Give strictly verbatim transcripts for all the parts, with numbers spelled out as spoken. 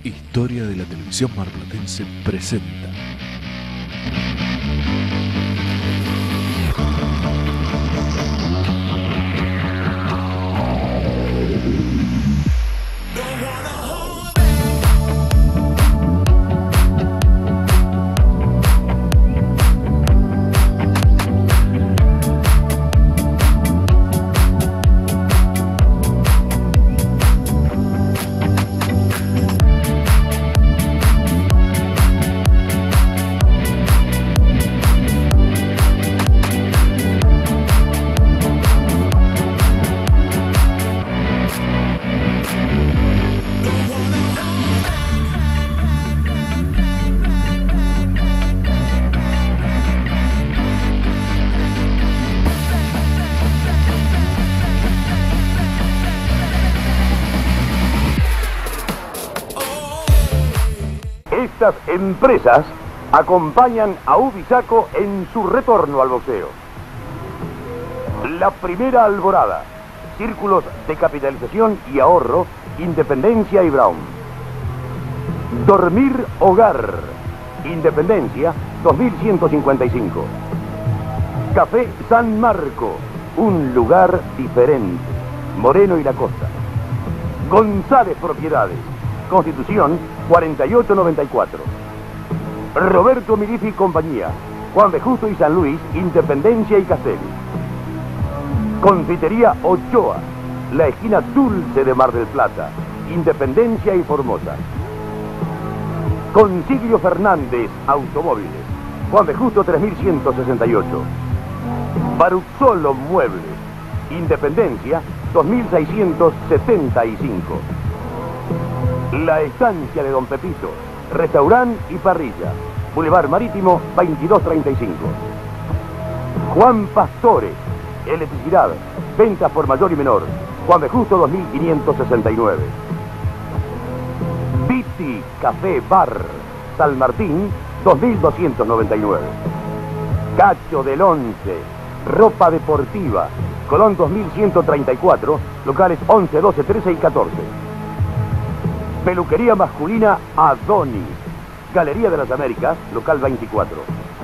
Historia de la Televisión Marplatense presenta. Estas empresas acompañan a Ubisaco en su retorno al boxeo. La Primera Alborada, Círculos de Capitalización y Ahorro, Independencia y Brown. Dormir Hogar, Independencia, dos mil ciento cincuenta y cinco. Café San Marco, un lugar diferente, Moreno y la Costa. González Propiedades, Constitución cuarenta y ocho noventa y cuatro. Roberto Milifi y compañía, Juan de Justo y San Luis, Independencia y Castelli. Confitería Ochoa, la esquina dulce de Mar del Plata, Independencia y Formosa. Concilio Fernández Automóviles, Juan de Justo tres mil ciento sesenta y ocho. Baruzzolo Muebles, Independencia dos mil seiscientos setenta y cinco. La Estancia de Don Pepito, restaurante y parrilla, Boulevard Marítimo veintidós treinta y cinco. Juan Pastore, electricidad, ventas por mayor y menor, Juan de Justo dos mil quinientos sesenta y nueve. Viti Café Bar, San Martín dos mil doscientos noventa y nueve. Cacho del Once, ropa deportiva, Colón dos mil ciento treinta y cuatro, locales once, doce, trece y catorce. Peluquería masculina Adoni, Galería de las Américas, local veinticuatro.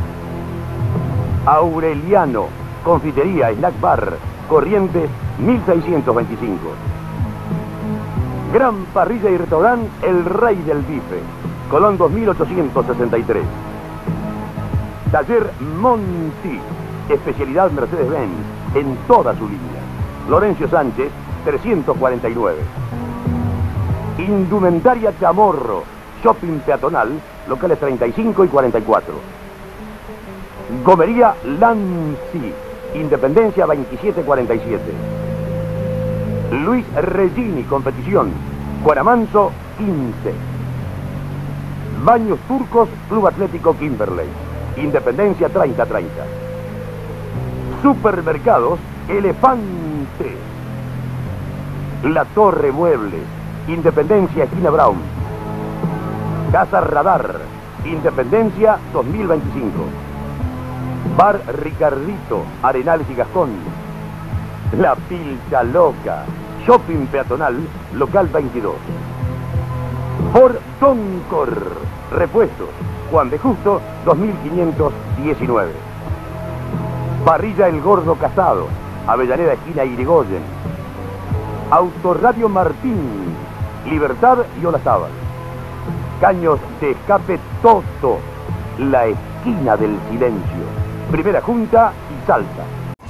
Aureliano, confitería, snack bar, Corrientes mil seiscientos veinticinco. Gran parrilla y restaurante El Rey del Bife, Colón dos mil ochocientos sesenta y tres. Taller Monti, especialidad Mercedes-Benz, en toda su línea, Lorenzo Sánchez trescientos cuarenta y nueve. Indumentaria Chamorro, shopping peatonal, locales treinta y cinco y cuarenta y cuatro. Gomería Lanzi, Independencia veintisiete cuarenta y siete. Luis Regini, competición, Cuaramanso quince. Baños Turcos, Club Atlético Kimberley, Independencia treinta treinta. Supermercados Elefante. La Torre Muebles, Independencia, esquina Brown. Casa Radar, Independencia dos mil veinticinco. Bar Ricardito, Arenales y Gascón. La Pilcha Loca, shopping peatonal, local veintidós. Ford Doncor, repuestos, Juan de Justo dos mil quinientos diecinueve. Parrilla El Gordo Casado, Avellaneda, esquina Irigoyen. Autoradio Martín, Libertad y Olazábal. Caños de escape Toto, la esquina del silencio, Primera Junta y Salta.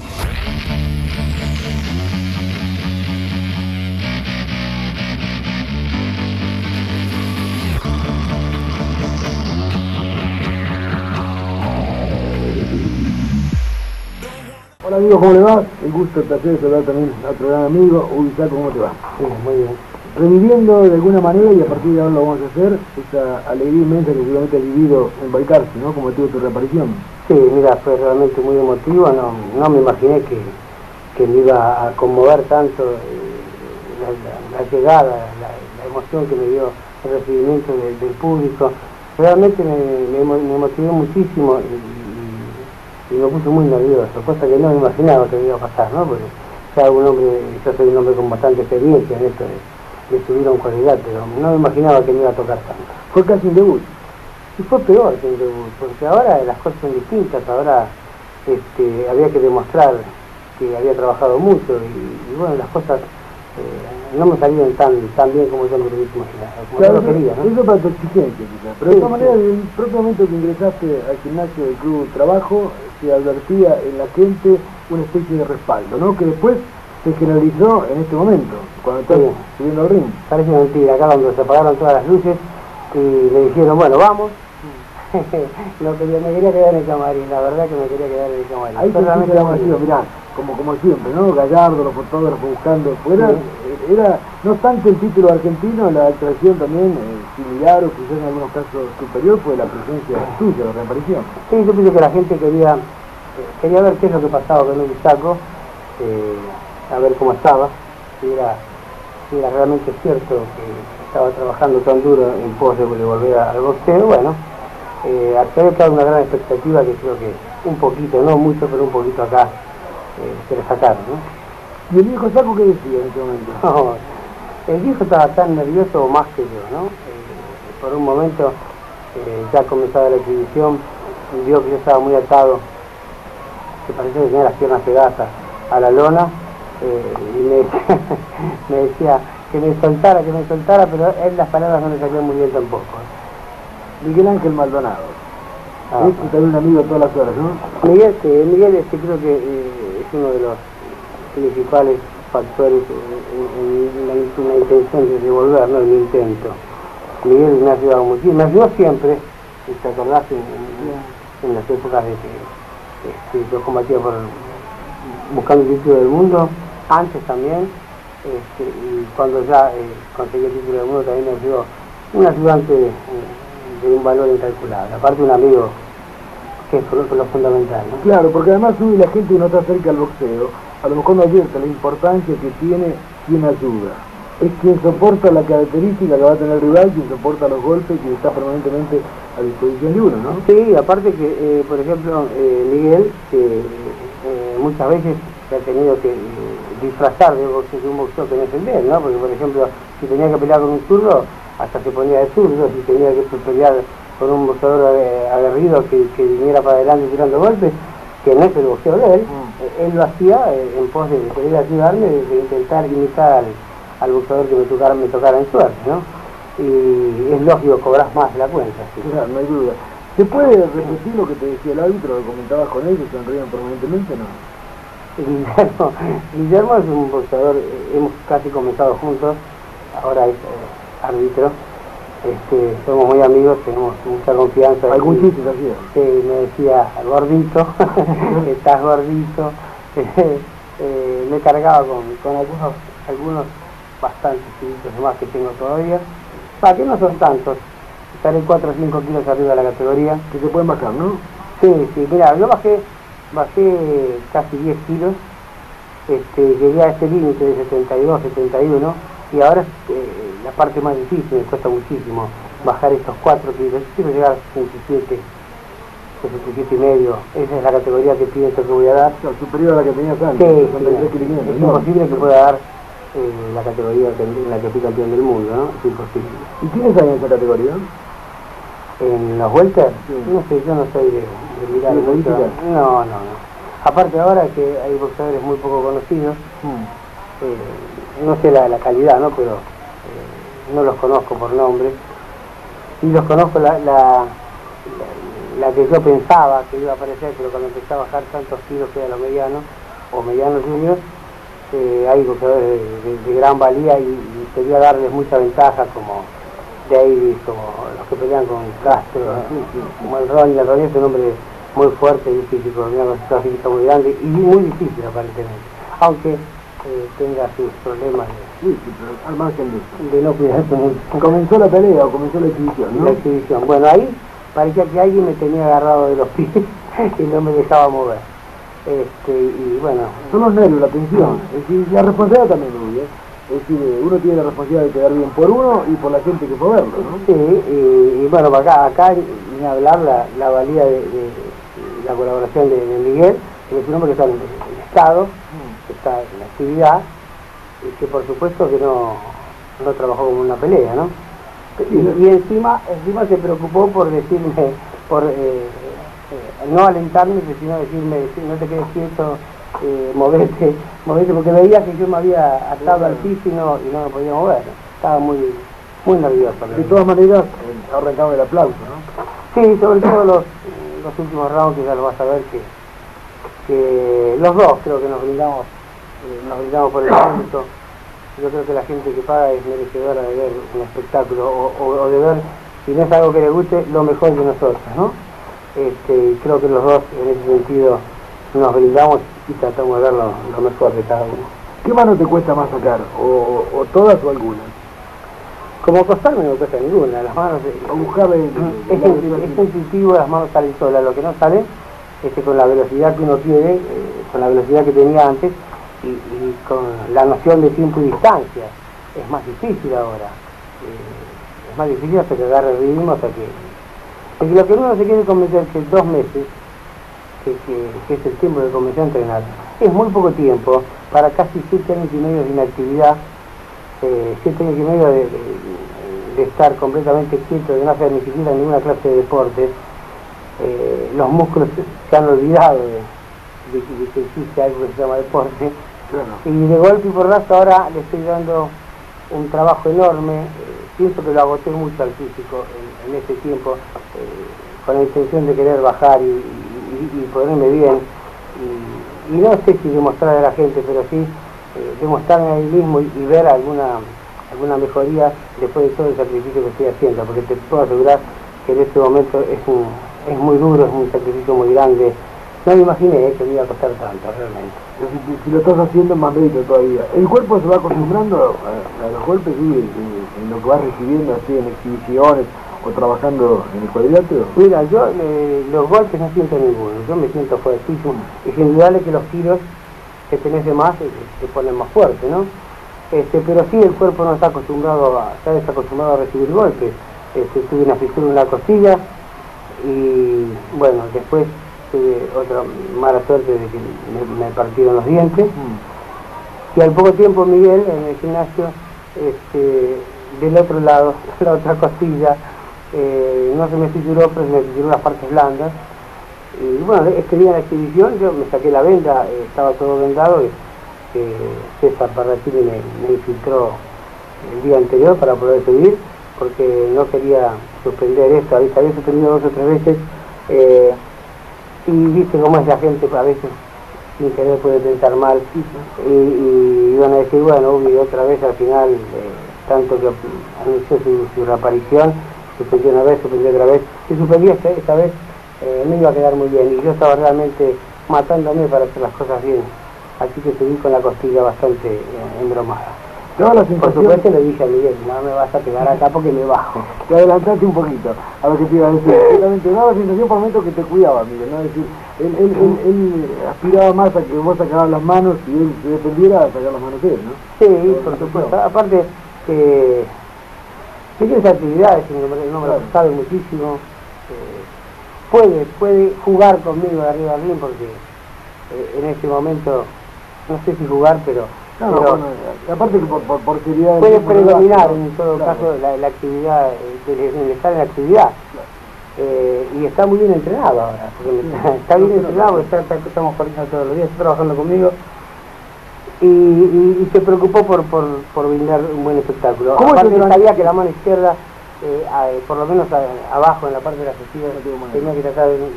Hola amigos, ¿cómo le va? El gusto, el placer de saludar también a otro gran amigo, Ubisaco, ¿cómo te va? Sí, muy bien. Reviviendo de alguna manera, y a partir de ahora lo vamos a hacer, esa alegría inmensa que seguramente has vivido en Balcarce, ¿no? Como tuvo tu reaparición. Sí, mira, fue realmente muy emotivo, no, no me imaginé que, que me iba a conmover tanto eh, la, la, la llegada, la, la emoción que me dio el recibimiento de, del público. Realmente me, me, me motivó muchísimo y, y, y me puse muy nervioso, cosa que no me imaginaba que me iba a pasar, ¿no? Porque ya un hombre, yo soy un hombre con bastante experiencia en esto de, le tuvieron cualidad, pero no me imaginaba que me iba a tocar tanto. Fue casi un debut. Y fue peor que un debut, porque ahora las cosas son distintas, ahora este, había que demostrar que había trabajado mucho y, y bueno, las cosas eh, no me salieron tan tan bien como yo me lo hubiese imaginado, como Claro, yo lo quería, ¿no? eso para tu exigencia quizás, pero Sí, de todas sí. maneras, desde el propio momento que ingresaste al gimnasio del Club Trabajo, se advertía en la gente una especie de respaldo, ¿no? Que después se generalizó en este momento, cuando estás Sí. subiendo al ring. Parece mentira, acá cuando se apagaron todas las luces y me dijeron, bueno, vamos. No quería, me quería quedar en el camarín, la verdad que me quería quedar en el camarín. Ahí Pero se realmente la no vacío, quería. mirá, como, como siempre, ¿no? Gallardo, los fotógrafos buscando, fuera, Sí. era, no tanto el título argentino, la atracción también eh, similar o quizás en algunos casos superior fue la presencia tuya, la reaparición. Sí, yo pienso que la gente quería eh, quería ver qué es lo que pasaba con un bisaco, eh, a ver cómo estaba, si era, si era realmente cierto que estaba trabajando tan duro en pos de, de volver al boxeo. Bueno, eh, se había quedado una gran expectativa que creo que un poquito, no mucho, pero un poquito acá eh, se le sacaron, ¿no? ¿Y el viejo Saco qué decía en ese momento? No, el viejo estaba tan nervioso o más que yo, ¿no? Eh, por un momento, eh, ya comenzaba la exhibición, vio que yo estaba muy atado, que parecía que tenía las piernas pegadas a, a la lona, eh, y me, me decía que me soltara, que me soltara, pero él las palabras no le salían muy bien tampoco. Miguel Ángel Maldonado. Ah, Este también un amigo a todas las horas, ¿no? Miguel, eh, Miguel este, creo que eh, es uno de los principales factores en, en, en la, en la intención de devolver, ¿no? El intento. Miguel me ha ayudado muchísimo, me ayudó siempre, si te acordás, en, en, en las épocas de que este, yo combatía por buscando el título del mundo, antes también, este, y cuando ya eh, conseguí el título del mundo también me ayudó un ayudante de, de un valor incalculable, aparte un amigo que es lo, lo fundamental, ¿no? Claro, porque además uno y la gente que no está cerca al boxeo, a lo mejor no advierte la importancia que tiene quien ayuda. Es quien soporta la característica que va a tener el rival, quien soporta los golpes, quien está permanentemente a disposición de uno, ¿no? Sí, aparte que, eh, por ejemplo, eh, Miguel, que eh, muchas veces se ha tenido que eh, disfrazar de, boxeo, de un boxeo que no es el de él, ¿no? Porque, por ejemplo, si tenía que pelear con un zurdo, hasta se ponía de zurdo, si tenía que pelear con un boxeador eh, aguerrido que, que viniera para adelante tirando golpes, que no es el boxeo de él, mm. eh, él lo hacía eh, en pos de querer ayudarme, de, de intentar imitar al, al boxeador que me tocara, me tocara en suerte, ¿no? Y es lógico, cobras más de la cuenta. ¿Sí? Claro, no hay duda. ¿Se puede repetir lo que te decía el árbitro, lo comentabas con él, que sonrían permanentemente, no? Guillermo, Guillermo es un boxeador, eh, hemos casi comenzado juntos, ahora es eh, árbitro, este, somos muy amigos, tenemos mucha confianza. ¿Algún chiste te hacía? Sí, me decía, gordito, estás gordito, eh, me cargaba con, con algunos, algunos bastantes kilitos más que tengo todavía, para que no son tantos, estaré cuatro o cinco kilos arriba de la categoría. Que se pueden bajar, ¿no? Sí, sí, mira, yo bajé, bajé casi diez kilos, este, llegué a este límite de setenta y dos, setenta y uno, y ahora es eh, la parte más difícil, me cuesta muchísimo bajar estos cuatro kilos. Quiero llegar a sesenta y siete, sesenta y siete y medio, esa es la categoría que pienso que voy a dar. O superior a la que tenías antes, Sí, sesenta y tres sí, kilómetros, es ¿no? imposible que pueda dar eh, la categoría que- en la que fui campeón del mundo, ¿no? Es imposible. ¿Y quiénes hay en esa categoría? En los welter, Sí. no sé, yo no soy de, de mirar ¿De mucho. política? No, no, no. Aparte ahora que hay boxeadores muy poco conocidos, Mm. eh, no sé la, la calidad, ¿no? Pero eh, no los conozco por nombre. Sí los conozco la, la, la, la que yo pensaba que iba a aparecer, pero cuando empecé a bajar tantos kilos que era los medianos, o medianos juniors, eh, hay boxeadores de, de, de gran valía y, y quería darles mucha ventaja como Davis, como los que pelean con Castro, como el Ronnie. El Ronnie es un hombre muy fuerte y difícil, con una constitución muy grande y muy difícil aparentemente, aunque eh, tenga sus problemas Sí, sí, pero al margen de eso. de, de no cuidarse mucho. Comenzó la pelea o comenzó la exhibición, ¿no? La exhibición. Bueno, ahí parecía que alguien me tenía agarrado de los pies y no me dejaba mover. Este, y bueno, Son los nervios, la tensión. Es decir, la responsabilidad también, Rubio, ¿eh? Es decir, uno tiene la responsabilidad de quedar bien por uno y por la gente que fue a verlo, ¿no? sí, y, y bueno, acá, acá ni hablar la, la valía de, de, de la colaboración de, de Miguel, que es un hombre que está en el Estado, que está en la actividad, y que por supuesto que no, no trabajó como una pelea, ¿no? Y, y encima, encima se preocupó por decirme, por eh, eh, no alentarme, sino decirme, no te quedes quieto, eh, movete, movete, porque veía que yo me había atado al piso y no, y no me podía mover. Estaba muy, muy nervioso. De todas maneras, eh, ha arrancado el aplauso, ¿no? Sí, sobre todo los, los últimos rounds, que ya lo vas a ver, que, que los dos creo que nos brindamos, eh, nos brindamos por el momento. Yo creo que la gente que paga es merecedora de ver un espectáculo o, o, o de ver, si no es algo que le guste, lo mejor de nosotros, ¿no? Este, creo que los dos en ese sentido nos brindamos y tratamos de ver lo, lo mejor de cada uno. ¿Qué mano te cuesta más sacar? ¿O, o, o todas o algunas? Como acostarme no me cuesta ninguna, las manos... O buscarle... Es, es, es intuitivo, las manos salen solas, lo que no sale es que con la velocidad que uno tiene, eh, con la velocidad que tenía antes, Y, y con la noción de tiempo y distancia es más difícil ahora, eh, es más difícil hasta que agarre el ritmo, hasta que, porque lo que uno se quiere convencer que dos meses, que, que, que es el tiempo que comenzó a entrenar, es muy poco tiempo para casi siete años y medio de inactividad, eh, siete años y medio de, de, de estar completamente quieto, de no hacer ni siquiera ninguna clase de deporte. Eh, los músculos se han olvidado de, de, de que existe algo que se llama deporte. Claro. Y de golpe y porrazo ahora le estoy dando un trabajo enorme, eh, pienso que lo agoté mucho al físico en, en este tiempo, eh, con la intención de querer bajar y, y, y ponerme bien, y, y no sé si demostrar a la gente, pero sí eh, demostrarme a mí mismo y, y ver alguna, alguna mejoría después de todo el sacrificio que estoy haciendo, porque te puedo asegurar que en este momento es, un, es muy duro, es un sacrificio muy grande. No me imaginé eh, que me iba a costar tanto, realmente. Si, si lo estás haciendo es más mérito todavía. ¿El cuerpo se va acostumbrando a, a los golpes, sí, en, en lo que vas recibiendo así en exhibiciones o trabajando en el cuadrilátero? Mira, yo eh, los golpes no siento ninguno, yo me siento fuertísimo. Es indudable que los tiros que tenés de más eh, te ponen más fuerte, ¿no? Este, pero sí el cuerpo no está acostumbrado a, está desacostumbrado a recibir golpes. Este, tuve una fisura en la costilla y bueno, después tuve otra mala suerte de que me, me partieron los dientes. Mm. Y al poco tiempo Miguel, en el gimnasio, este, del otro lado, la otra costilla, eh, no se me fisuró, pero se me fisuró las partes blandas. Y bueno, este día en la exhibición yo me saqué la venda, eh, estaba todo vendado, y eh, César Parratini me, me infiltró el día anterior para poder subir, porque no quería suspender esto, había suspendido dos o tres veces. Eh, Y viste cómo es la gente, a veces sin querer puede pensar mal, y, y iban a decir, bueno, Ubi otra vez al final, eh, tanto que anunció su, su reaparición, suspendió una vez, suspendió otra vez, y suspendí esta, esta vez, eh, me iba a quedar muy bien, y yo estaba realmente matándome para hacer las cosas bien, así que subí con la costilla bastante eh, embromada. Toda la Por supuesto le dije a Miguel, no me vas a pegar acá porque me bajo. Te adelantaste un poquito, a ver qué te iba a decir. Realmente daba la sensación por momentos que te cuidaba, Miguel, ¿no? Es decir, él, él, él, él aspiraba más a que vos sacabas las manos y él se defendiera a sacar las manos de él, ¿no? Sí, por supuesto. Aparte, eh, tiene esa actividad, es un hombre que sabe muchísimo, eh, puede, puede jugar conmigo de arriba al ring porque eh, en este momento, no sé si jugar, pero... No, pero bueno, aparte que por, por, por seriedad... puede predominar en todo claro. caso la, la actividad, el, el estar en la actividad. Claro. Eh, y está muy bien entrenado ahora, porque sí, está, está bien entrenado, está, está, estamos corriendo todos los días, está trabajando conmigo. Y, y, y se preocupó por, por, por brindar un buen espectáculo. Aparte él sabía que la mano izquierda, eh, a, por lo menos a, abajo en la parte de la cestilla, no tenía que tratar de... de,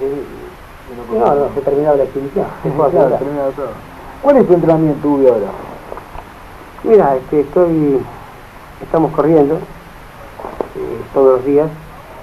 de no, no, se terminaba la exhibición. Claro, terminado todo. ¿Cuál es tu entrenamiento, Ubi, ahora? Mira, este, estoy, estamos corriendo eh, todos los días,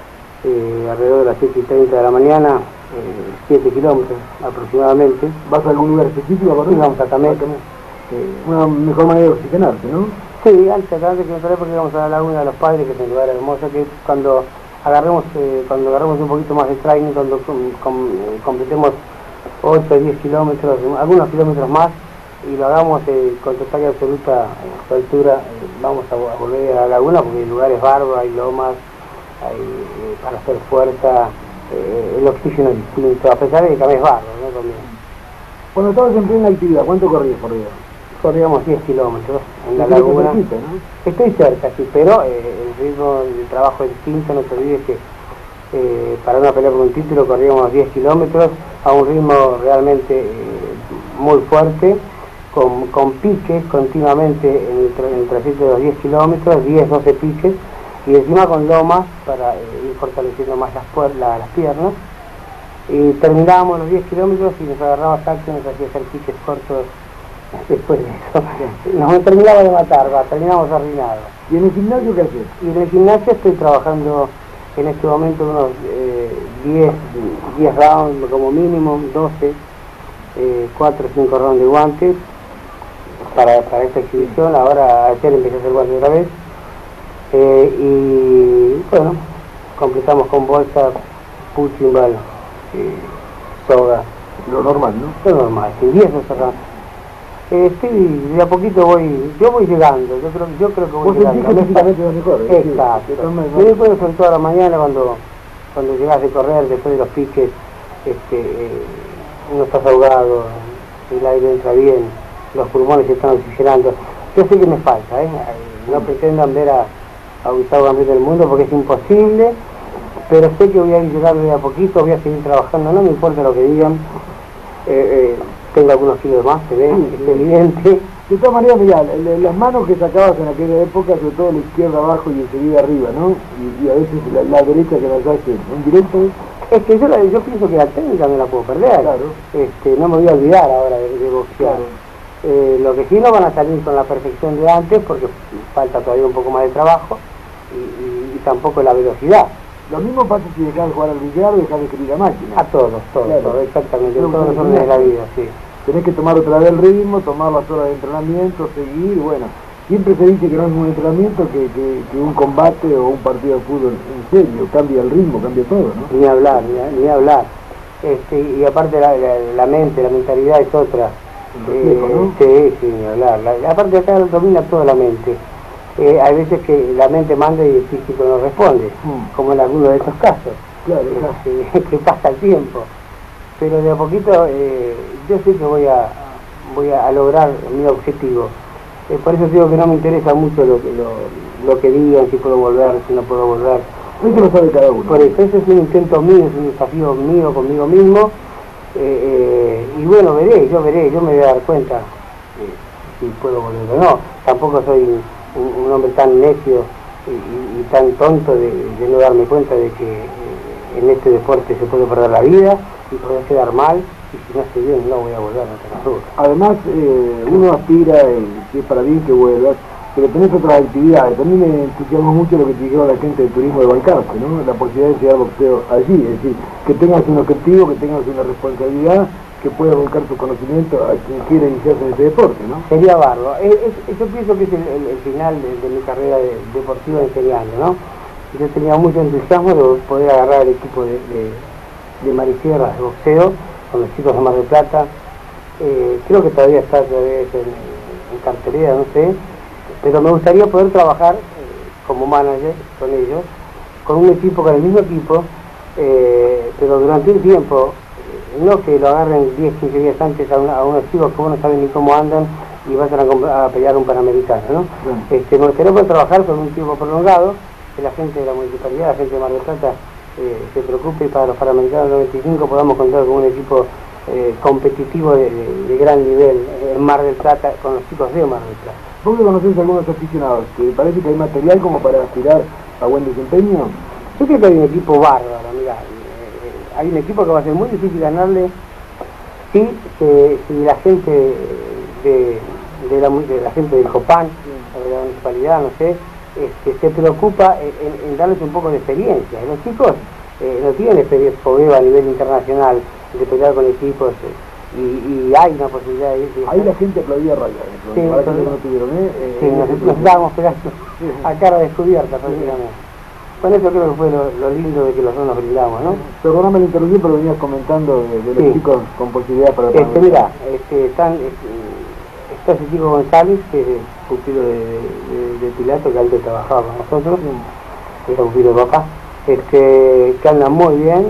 eh, alrededor de las siete y treinta de la mañana, eh, siete kilómetros aproximadamente. ¿Vas a algún lugar específico a correr? Sí, vamos a Tamé. Eh, Una mejor manera de oxigenarte, ¿no? Sí, antes, antes que me paré porque vamos a la Laguna de los Padres, que es un lugar hermoso, que cuando agarremos, eh, cuando agarremos un poquito más de training, cuando com, com, eh, completemos ocho o diez kilómetros, algunos kilómetros más, y lo hagamos eh, con total y absoluta eh, altura, eh, vamos a, a volver a la laguna porque el lugar es bárbaro, hay lomas, hay eh, para hacer fuerza, eh, el oxígeno es distinto, a pesar de que también es bárbaro, ¿no? También. Cuando estabas en plena actividad, ¿cuánto corrías por día? Corríamos diez kilómetros, en la laguna. Cerquita, ¿no? Estoy cerca, sí, pero eh, el ritmo del trabajo es distinto. No te olvides que eh, para una pelea por un título corríamos diez kilómetros a un ritmo realmente eh, muy fuerte, con, con piques continuamente en el, tra en el trayecto de los diez kilómetros, diez, doce piques, y encima con lomas para eh, ir fortaleciendo más las, la, las piernas. Y terminábamos los diez kilómetros y nos agarraba taxi y nos hacía hacer piques cortos después de eso. Nos terminaba de matar, va, terminamos arruinados. ¿Y en el gimnasio qué haces? Y en el gimnasio estoy trabajando en este momento unos eh, diez, diez rounds como mínimo, doce, eh, cuatro o cinco rounds de guantes para, para esta exhibición. Ahora ayer empecé a hacer guantes otra vez. Eh, y bueno, completamos con bolsa, punching ball, eh, soga. Lo normal, ¿no? Lo normal, sí, diez o rounds. Eh, sí, de a poquito voy, yo voy llegando, yo creo, yo creo que voy ¿Vos llegando. ¿Vos sentís que físicamente vas mejor? ¿Eh? Exacto. Sí, me doy cuenta sobre todo a la mañana cuando, cuando llegas de correr, después de los piques, este, eh, uno está ahogado, el aire entra bien, los pulmones se están oxigenando. Yo sé que me falta, ¿eh? No pretendan ver a, a Gustavo campeón del mundo porque es imposible, pero sé que voy a ir llegando de a poquito, voy a seguir trabajando, no me importa lo que digan. Eh, eh, tengo algunos kilos más, se ve, sí, es evidente. De todas maneras, mirá, las manos que sacabas en aquella época, sobre todo la izquierda abajo y enseguida arriba, ¿no? Y, y a veces la, la derecha que las hace en directo. Es que yo, la, yo pienso que la técnica me la puedo perder. Claro. Este, no me voy a olvidar ahora de, de boxear. Claro. Eh, lo que sí no van a salir con la perfección de antes, porque falta todavía un poco más de trabajo, y, y, y tampoco la velocidad. Lo mismo pasa si dejas de jugar al billar o dejas de escribir a máquina. A todos, todos, claro. todos exactamente, en todos los órdenes de la vida, sí. Tenés que tomar otra vez el ritmo, tomar las horas de entrenamiento, seguir, bueno. Siempre se dice que no es un entrenamiento que, que, que un combate o un partido de fútbol en serio, cambia el ritmo, cambia todo, ¿no? Ni hablar, ni, ni hablar. Este, y aparte la, la, la mente, la mentalidad es otra. Eh, ¿no? Sí, sí, ni hablar. La, aparte acá domina toda la mente. Eh, hay veces que la mente manda y el físico no responde, mm. como en algunos de estos casos. Claro, claro. Que, que pasa el tiempo. Pero de a poquito eh, yo sé que voy a voy a, a lograr mi objetivo. Eh, por eso digo que no me interesa mucho lo, lo, lo que digan, si puedo volver, si no puedo volver. Eso lo sabe cada uno. Por eso, eso es un intento mío, es un desafío mío conmigo mismo. Eh, eh, y bueno, veré, yo veré, yo me voy a dar cuenta eh, si puedo volver o no. Tampoco soy un, un hombre tan necio y, y, y tan tonto de, de no darme cuenta de que eh, en este deporte se puede perder la vida y poder quedar mal, y si no estoy bien no voy a volver, no tengo duda. Además, eh, uno aspira, y si es para bien que vuelvas, pero tenés otras actividades. También me entusiasmó mucho lo que te dijeron la gente del turismo de Balcarce, ¿no? La posibilidad de llegar boxeo allí, es decir, que tengas un objetivo, que tengas una responsabilidad, que puedas volcar tu conocimiento a quien quiera iniciarse en ese deporte, ¿no? Sería bárbaro. Es, es, yo pienso que es el, el, el final de, de mi carrera de, deportiva enseñando, ¿no? Yo tenía mucho entusiasmo de poder agarrar el equipo de, de, de Marisierra de boxeo con los chicos de Mar del Plata. Eh, creo que todavía está todavía en, en cartelera, no sé, pero me gustaría poder trabajar eh, como manager con ellos, con un equipo, con el mismo equipo, eh, pero durante un tiempo, eh, no que lo agarren diez, quince días antes a, una, a unos chicos que vos no saben ni cómo andan y vayan a, a pelear un Panamericano, ¿no? Sí. Este, me gustaría poder trabajar con un tiempo prolongado, que la gente de la municipalidad, la gente de Mar del Plata, Eh, se preocupe y para los Panamericanos noventa y cinco podamos contar con un equipo eh, competitivo de, de, de gran nivel en Mar del Plata, con los chicos de Mar del Plata. ¿Vos que conocés a algunos aficionados? ¿Te parece que hay material como para aspirar a buen desempeño? Yo creo que hay un equipo bárbaro, mirá, eh, hay un equipo que va a ser muy difícil ganarle si, si, si la gente de, de, la, de la gente del Copán, de la municipalidad, no sé, Este, se preocupa en, en, en darles un poco de experiencia. Los chicos eh, no tienen experiencia a nivel internacional de pelear con equipos eh, y, y hay una posibilidad de ir. Ahí la gente aplaudía raya. Sí, para que no tuvieron, ¿eh? Sí, eh, nos, nos estábamos pegando a cara descubierta prácticamente. Con eso creo que fue lo, lo lindo de que los dos nos brindamos, ¿no? Perdóname la interrupción, pero venías comentando de, de los sí. chicos con posibilidad para... Este, mira, este, están, este, está ese chico González, que es pupilo de, de, de Pilato, que antes trabajaba con nosotros, que era pupilo de papá, este, que anda muy bien,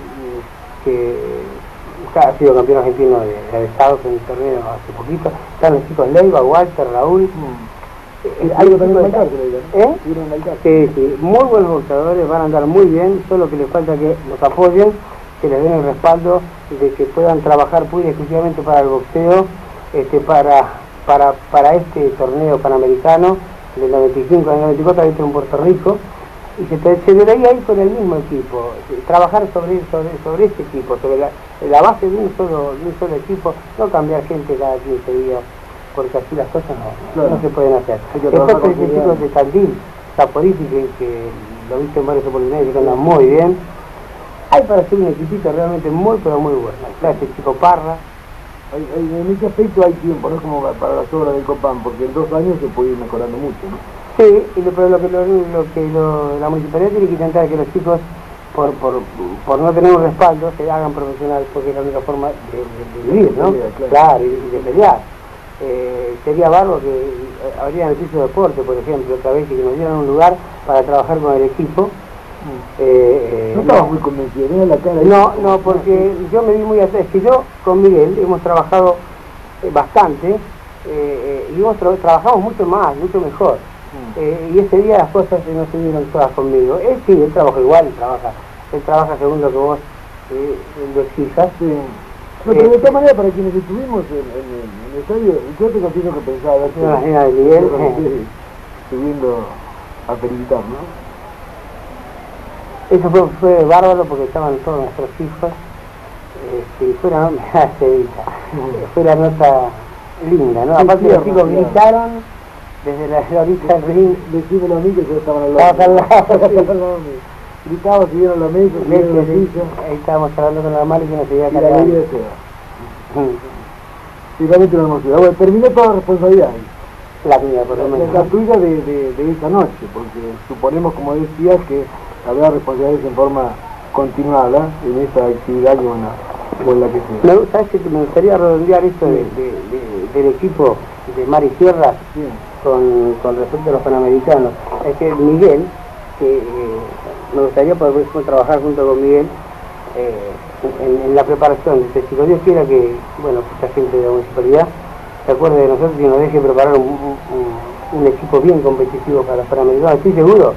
que ha sido campeón argentino de, de Estados en el torneo hace poquito. Están los chicos Leiva, Walter, Raúl, Algo también en la cárcel, ¿Eh? Sí, sí, muy buenos boxeadores, van a andar muy bien, solo que les falta que los apoyen, que les den el respaldo, de que puedan trabajar pura y exclusivamente para el boxeo, este, para, para, para este torneo panamericano del noventa y cinco al noventa y cuatro, en Puerto Rico, y se, te, se debería ir con el mismo equipo, trabajar sobre, sobre, sobre este equipo, sobre la, la base de un, solo, de un solo equipo, no cambiar gente cada quince días, porque así las cosas no, claro, no se pueden hacer. Después hay chicos de Tandil, Zaporiti, que, que lo viste en varios oportunidades, que andan muy bien. Hay para hacer un equipito realmente muy, pero muy bueno. Está este chico Parra. Hay, hay, en ese aspecto hay tiempo, no es como para las obras del Copán, porque en dos años se puede ir mejorando mucho, ¿no? Sí, y lo, pero lo que, lo, lo que lo, la municipalidad tiene que intentar es que los chicos, por, por, por no tener un respaldo, se hagan profesionales, porque es la única forma de, de, de vivir, ¿no? Pelea, claro. Claro, y, y de pelear. Eh, sería barro que eh, habría en el piso de deporte, por ejemplo, otra vez, que nos dieran un lugar para trabajar con el equipo. Mm. Eh, eh, no estaba muy convencido, ¿no? La cara no, no, porque yo me vi muy atrás, que yo con Miguel hemos trabajado eh, bastante, eh, eh, y hemos tra trabajamos mucho más, mucho mejor. Mm. Eh, y ese día las cosas no se dieron todas conmigo. Él sí, él trabaja igual, él trabaja, él trabaja según lo que vos eh, lo exijas. Sí. No, pero de todas maneras, para quienes estuvimos en, en, en el estadio, yo te confieso que pensaba ver una escena de Miguel eh. subiendo a felicitar, ¿no? Eso fue, fue bárbaro porque estaban todos nuestros hijos, este, y fue una nota, fue la nota linda, ¿no? Aparte los chicos gritaron desde la, la orilla del ring. Decímelo a mí que yo estaba al lado. Gritaban, subieron la mesa, subieron la silla. Ahí estábamos hablando con la mala y que nos seguía cargando. Y la ley de seda. Sí, realmente una hermosura. Bueno, terminó toda la responsabilidad. La mía, por lo menos. La tuya de, de, de esa noche, porque suponemos, como decías, que habrá responsabilidades en forma continuada en esta actividad o en la, o en la que sea. Me, ¿sabes que me gustaría redondear esto de, de, de, del equipo de Mar y Sierra sí. con, con respecto a los panamericanos? Es que Miguel, que eh, me gustaría poder trabajar junto con Miguel eh, en, en la preparación de este chico. Dios quiera que, bueno, mucha gente de la municipalidad se acuerde de nosotros y nos deje preparar un, un, un equipo bien competitivo para los panamericanos. Estoy seguro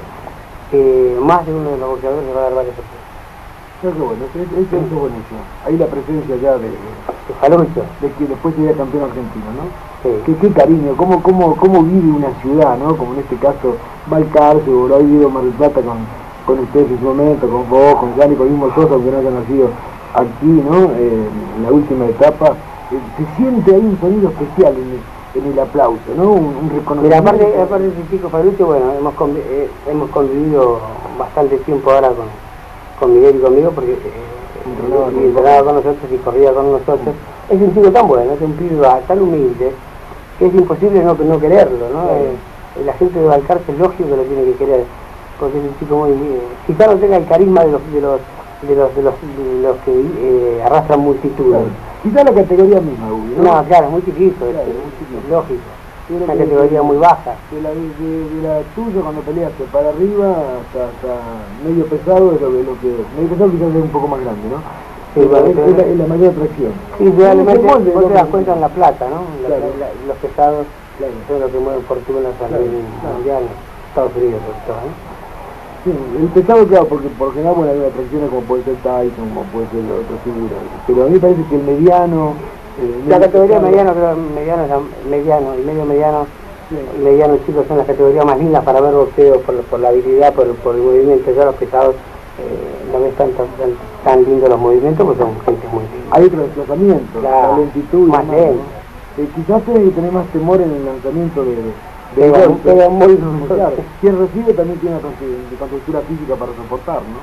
que más de uno de los boxeadores le va a dar varias sorpresas. Eso es bueno, eso es, es buenísimo. Ahí la presencia ya de, de Jalucho, de que después sería campeón argentino, ¿no? Sí. Qué, qué cariño, cómo, cómo, cómo vive una ciudad, ¿no? Como en este caso Balcarce, o lo ha vivido Mar del Plata con, con ustedes en su momento, con vos, con Gianni, con el mismo Sosa, aunque no haya nacido aquí, ¿no? Eh, en la última etapa. Eh, se siente ahí un sonido especial en el, en el aplauso, ¿no? Un, un reconocimiento. Mira, aparte, aparte de ese chico Falucho, bueno, hemos, convi eh, hemos convivido bastante tiempo ahora con, con Miguel y conmigo, porque eh, entrenaba, y entrenaba con nosotros y corría con nosotros. Es un chico tan bueno, es un pibe tan humilde, que es imposible no, no quererlo, ¿no? Sí. Eh, la gente de Balcarce es lógico que lo tiene que querer, porque es un chico muy... Eh, quizá no tenga el carisma de los de los de los, de los, de los que eh, arrastran multitudes. Claro. Quizá la categoría misma, Ubi, ¿no? No, claro, es muy chiquito, claro, es, muy chiquito. Es lógico. Es una categoría muy baja. De la, de, de la tuya, cuando peleaste para arriba, hasta, hasta medio pesado, es lo, lo que... Medio pesado quizás es un poco más grande, ¿no? Sí, bueno, es, es, la, es la mayor atracción. Sí, realmente molde, vos te das cuenta en la plata, ¿no? La, claro. la, los pesados, claro, son los que mueven fortunas a nivel mundial, Estados Unidos, por todo, ¿no? Sí, el pesado, claro, porque por general, bueno, hay atracciones como puede ser Tyson, como puede ser otra figura, pero a mí me parece que el mediano... Eh, la categoría mediano, creo, mediano, mediano y medio mediano, sí. Y mediano chicos son las categorías más lindas para ver boxeo, por, por la habilidad, por, por el movimiento. Ya los pesados eh, no ves tan, tan, tan lindos los movimientos, porque son gente muy linda. Hay otro desplazamiento, la, la lentitud, más lento. ¿no? Eh, quizás tenés que tener más temor en el lanzamiento de... de de golpe, pero muy duro. Claro, quien recibe también tiene una constructura física para soportar, ¿no?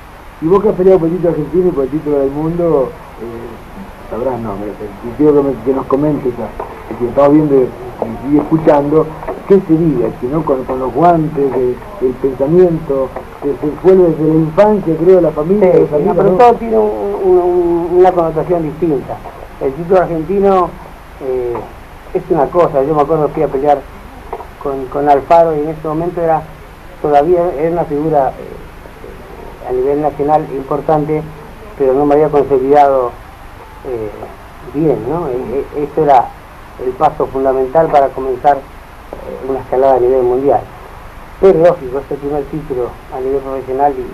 Y vos que has peleado por el título argentino y por el título del mundo, eh, sabrás, no, me, quiero que, me, que nos comentes, a, que estamos viendo y, y escuchando, qué se vive aquí, ¿no? Con, con los guantes, el, el pensamiento, que se fue desde la infancia, creo, la familia. Sí, los amigos, no, pero ¿no? todo tiene un, un, una connotación distinta. El título argentino eh, es una cosa. Yo me acuerdo que fui a pelear con, con Alfaro y en ese momento era todavía era una figura eh, a nivel nacional importante, pero no me había consolidado eh, bien, ¿no? E, e, eso era el paso fundamental para comenzar una escalada a nivel mundial. Pero lógico, es el primer título a nivel profesional y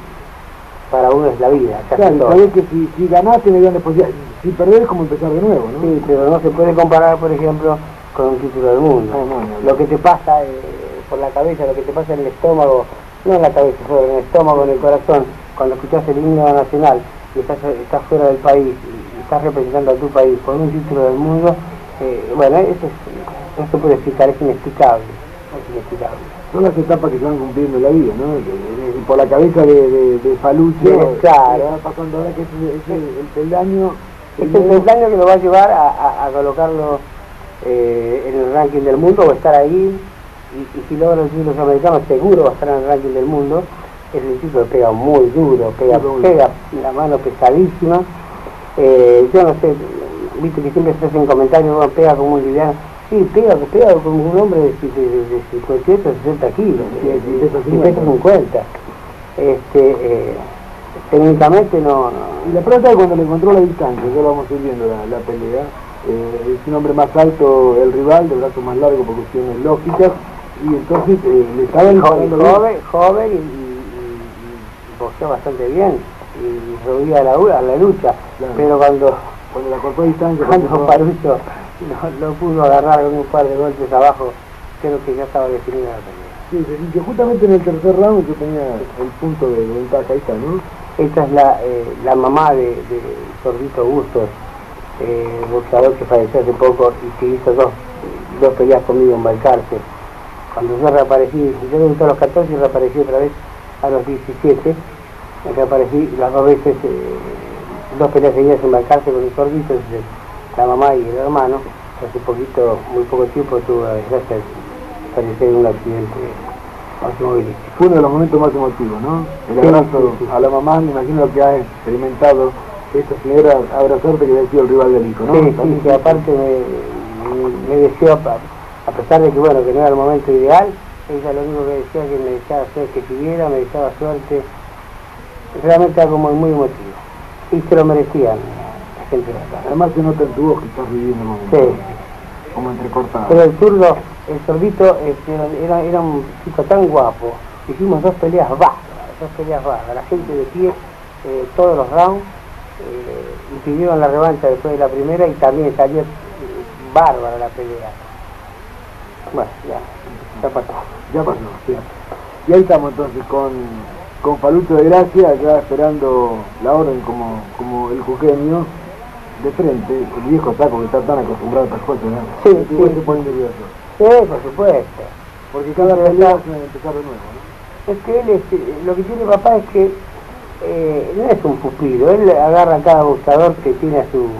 para uno es la vida. Claro, sabés que si, si ganás tenés grandes posibilidades, si perdés es como empezar de nuevo, ¿no? Sí, pero no se puede comparar, por ejemplo, con un título del mundo. No, no, no. Lo que te pasa eh, por la cabeza, lo que te pasa en el estómago, no en la cabeza, solo en el estómago, en el corazón, cuando escuchás el himno nacional y estás, estás fuera del país y estás representando a tu país por un título del mundo, eh, bueno, eso es, no se puede explicar, es inexplicable, es inexplicable. Son las etapas que se van cumpliendo en la vida, ¿no? Y por la cabeza de, de, de Falucho, sí, claro. Está pasando ahora que es, es el, el peldaño... Es el peldaño que lo va a llevar a, a, a colocarlo eh, en el ranking del mundo o estar ahí, y, y si logra los títulos americanos seguro va a estar en el ranking del mundo. Es un título que pega muy duro, pega, pega la mano pesadísima. Eh, yo no sé, viste que siempre se hacen comentarios, bueno, pega como un liviano. Sí, pega, pega como un hombre de, de, de, de cincuenta y ocho a sesenta kilos, y pesa cincuenta. Este, eh, técnicamente no, no. Y la pregunta es cuando le encontró la distancia, ya lo vamos a ir viendo la, la pelea. Eh, es un hombre más alto el rival, de brazo más largo por cuestiones lógicas, y entonces eh, le estaba joven, joven, joven y, y, y boxeó bastante bien, y rehuía a la, a la lucha, claro. Pero cuando, cuando la cortó a distancia, cuando Falucho no, no pudo agarrar con un par de golpes abajo, creo que ya estaba definida la pelea. Sí, sí, que justamente en el tercer round yo tenía el punto de, de ventaja, ahí está, ¿no? Esta es la, eh, la mamá de, de Sordito Bustos, eh, boxeador que falleció hace poco y que hizo dos, dos peleas conmigo en Balcarce. Cuando yo reaparecí, yo debuté a los catorce y reaparecí otra vez a los diecisiete, reaparecí las dos veces, eh, dos peleas seguidas en Balcarce con el Sordito, la mamá y el hermano. Hace poquito, muy poco tiempo, tuve la desgracia de fallecer en un accidente automovilístico. Fue uno de los momentos más emotivos, ¿no? El sí, abrazo sí, sí. a la mamá, me imagino que ha experimentado esta señora abrazarte que había sido el rival del hijo, ¿no? Sí, sí, que aparte me, me, me deseó, a pesar de que bueno, que no era el momento ideal, ella lo único que decía que me deseaba suerte, que siguiera, me deseaba suerte. Realmente algo muy, muy emotivo. Y se lo merecían la gente de acá. Además se nota en tu voz que estás viviendo un momento. Sí. Como entrecortado. Pero el zurdo, el Sordito, este, era, era un chico tan guapo. Hicimos dos peleas bárbaras, dos peleas bárbaras. La gente de pie, eh, todos los rounds, eh, y pidieron la revancha después de la primera y también salió eh, bárbara la pelea. Bueno, ya, ya pasó. Ya pasó, sí. Y ahí estamos entonces con, con Falucho de Gracia, ya esperando la orden como, como el jujeño. De frente, el viejo saco que está tan acostumbrado a estas cosas, ¿no? Sí, sí. Se pone nervioso. Sí, por supuesto. Porque cada pelea es empezar de nuevo, ¿no? Es que él, es, lo que tiene papá es que eh, no es un pupilo, él agarra a cada boxeador que tiene a su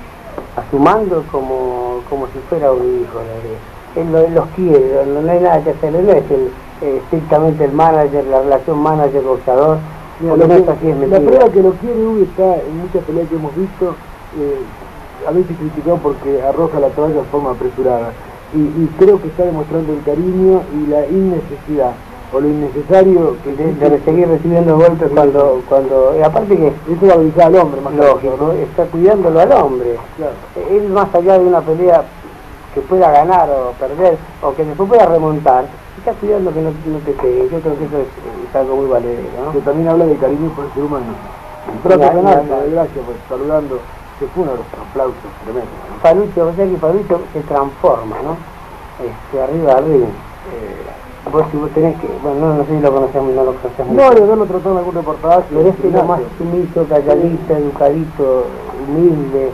a su mando como, como si fuera un hijo. Él, él los quiere, no, no hay nada que hacerle, no es el, eh, estrictamente el manager, la relación manager-boxeador. Mira, lo que, así es la prueba que lo quiere Ubi está en muchas peleas que hemos visto. Eh, a veces criticado porque arroja la toalla de forma apresurada y, y creo que está demostrando el cariño y la innecesidad o lo innecesario que de, de seguir recibiendo golpes cuando, cuando y aparte que eso va a avisar al hombre más lógico, ¿no? Está cuidándolo al hombre, claro. Él más allá de una pelea que pueda ganar o perder o que después pueda remontar, está cuidando que no, no te pegue. Yo creo que eso es, es algo muy valedero, ¿no? Que también habla de cariño por el ser humano. Gracias, gracias, pues, saludando. Que fue uno de los aplausos tremendos. Falucho, o sea que Falucho se transforma, ¿no? Este, arriba del ring. Eh, vos si vos tenés que, bueno, no, no sé si lo conocemos, no lo conocemos. No, de haberlo tratado en algún reportaje. Pero este es lo más sumiso, calladito, educadito, humilde.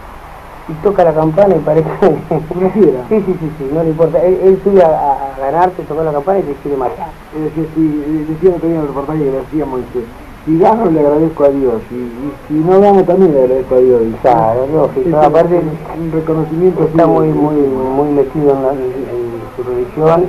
Y toca la campana y parece una fiera. Sí, sí, sí, sí, no le importa. Él, él sube a, a ganarte, tocó la campana y te quiere matar. Es decir, si decía que tenía el reportaje que le hacíamos, dice, si gano le agradezco a Dios, y, y si no gano también le agradezco a Dios. Claro, lógico. Aparte, un reconocimiento está muy, muy, muy metido en, la, en, en su religión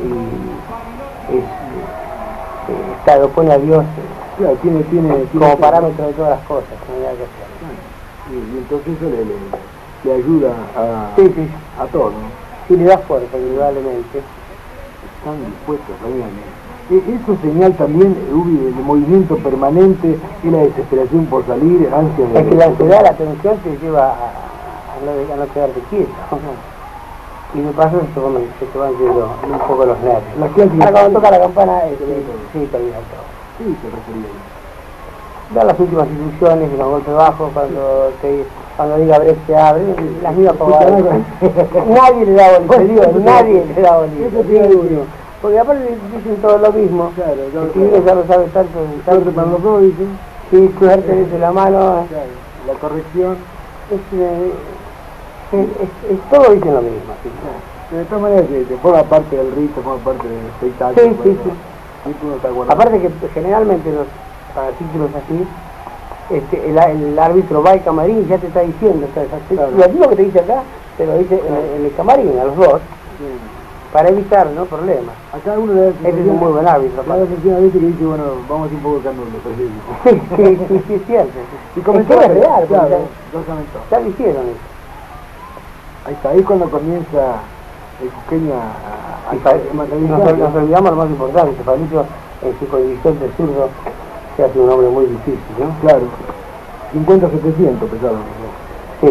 y es, eh, está, lo pone a Dios claro, tiene, tiene, como tiene parámetro de todas las cosas, no hay nada que hacer. Y, y entonces eso le, le, le ayuda a, sí, sí. a todo. Sí, le da fuerza, indudablemente. Están dispuestos también. Eso señal también, Ubi, de movimiento permanente y la desesperación por salir, ansias de... Es que la ansiedad, la tensión te lleva a, a, no, a no quedarte quieto. y de paso se te van, se te van yendo un poco los nervios. La clásica. Ahora cuando toca la campana, este, sí, te olvidas todo. Sí, se refería ahí. Da las últimas instrucciones y los golpes bajos, cuando te, cuando diga break se abre, las mismas pavadas. Nadie le da bolilla, nadie le da bolilla. Eso tiene uno. Porque aparte dicen todo lo mismo. Claro, claro. El civil ya lo sabe tanto. Suerte para los dos, dicen. Sí, suerte desde la mano. Claro. La corrección. Es, eh, es, es, es, todo dicen lo mismo. Sí. De todas maneras, que, que forma parte del rito, forma parte del espectáculo. Sí, sí, sí. Y tú no te acuerdas. Aparte que generalmente los para títulos así, este, el, el árbitro va al camarín y ya te está diciendo, o sea, claro. Lo mismo que te dice acá, te lo dice en el, en el camarín, a los dos, sí. Para evitar, ¿no?, problemas. Acá uno le da Este es un muy buen árbitro. La sensación a veces que dice, bueno, vamos a ir un poco de canulo, pero sí. Sí, sí, sí, sí, es cierto. Y comenzó es real, claro, ya, lo comentó. Ya lo hicieron eso. Ahí está, ahí es cuando comienza el cusqueño a, a, a, a nos, nos olvidamos lo más importante, que Falucho en su condición de zurdo se hace un hombre muy difícil, ¿no? Claro, cincuenta setecientos pesado. Sí.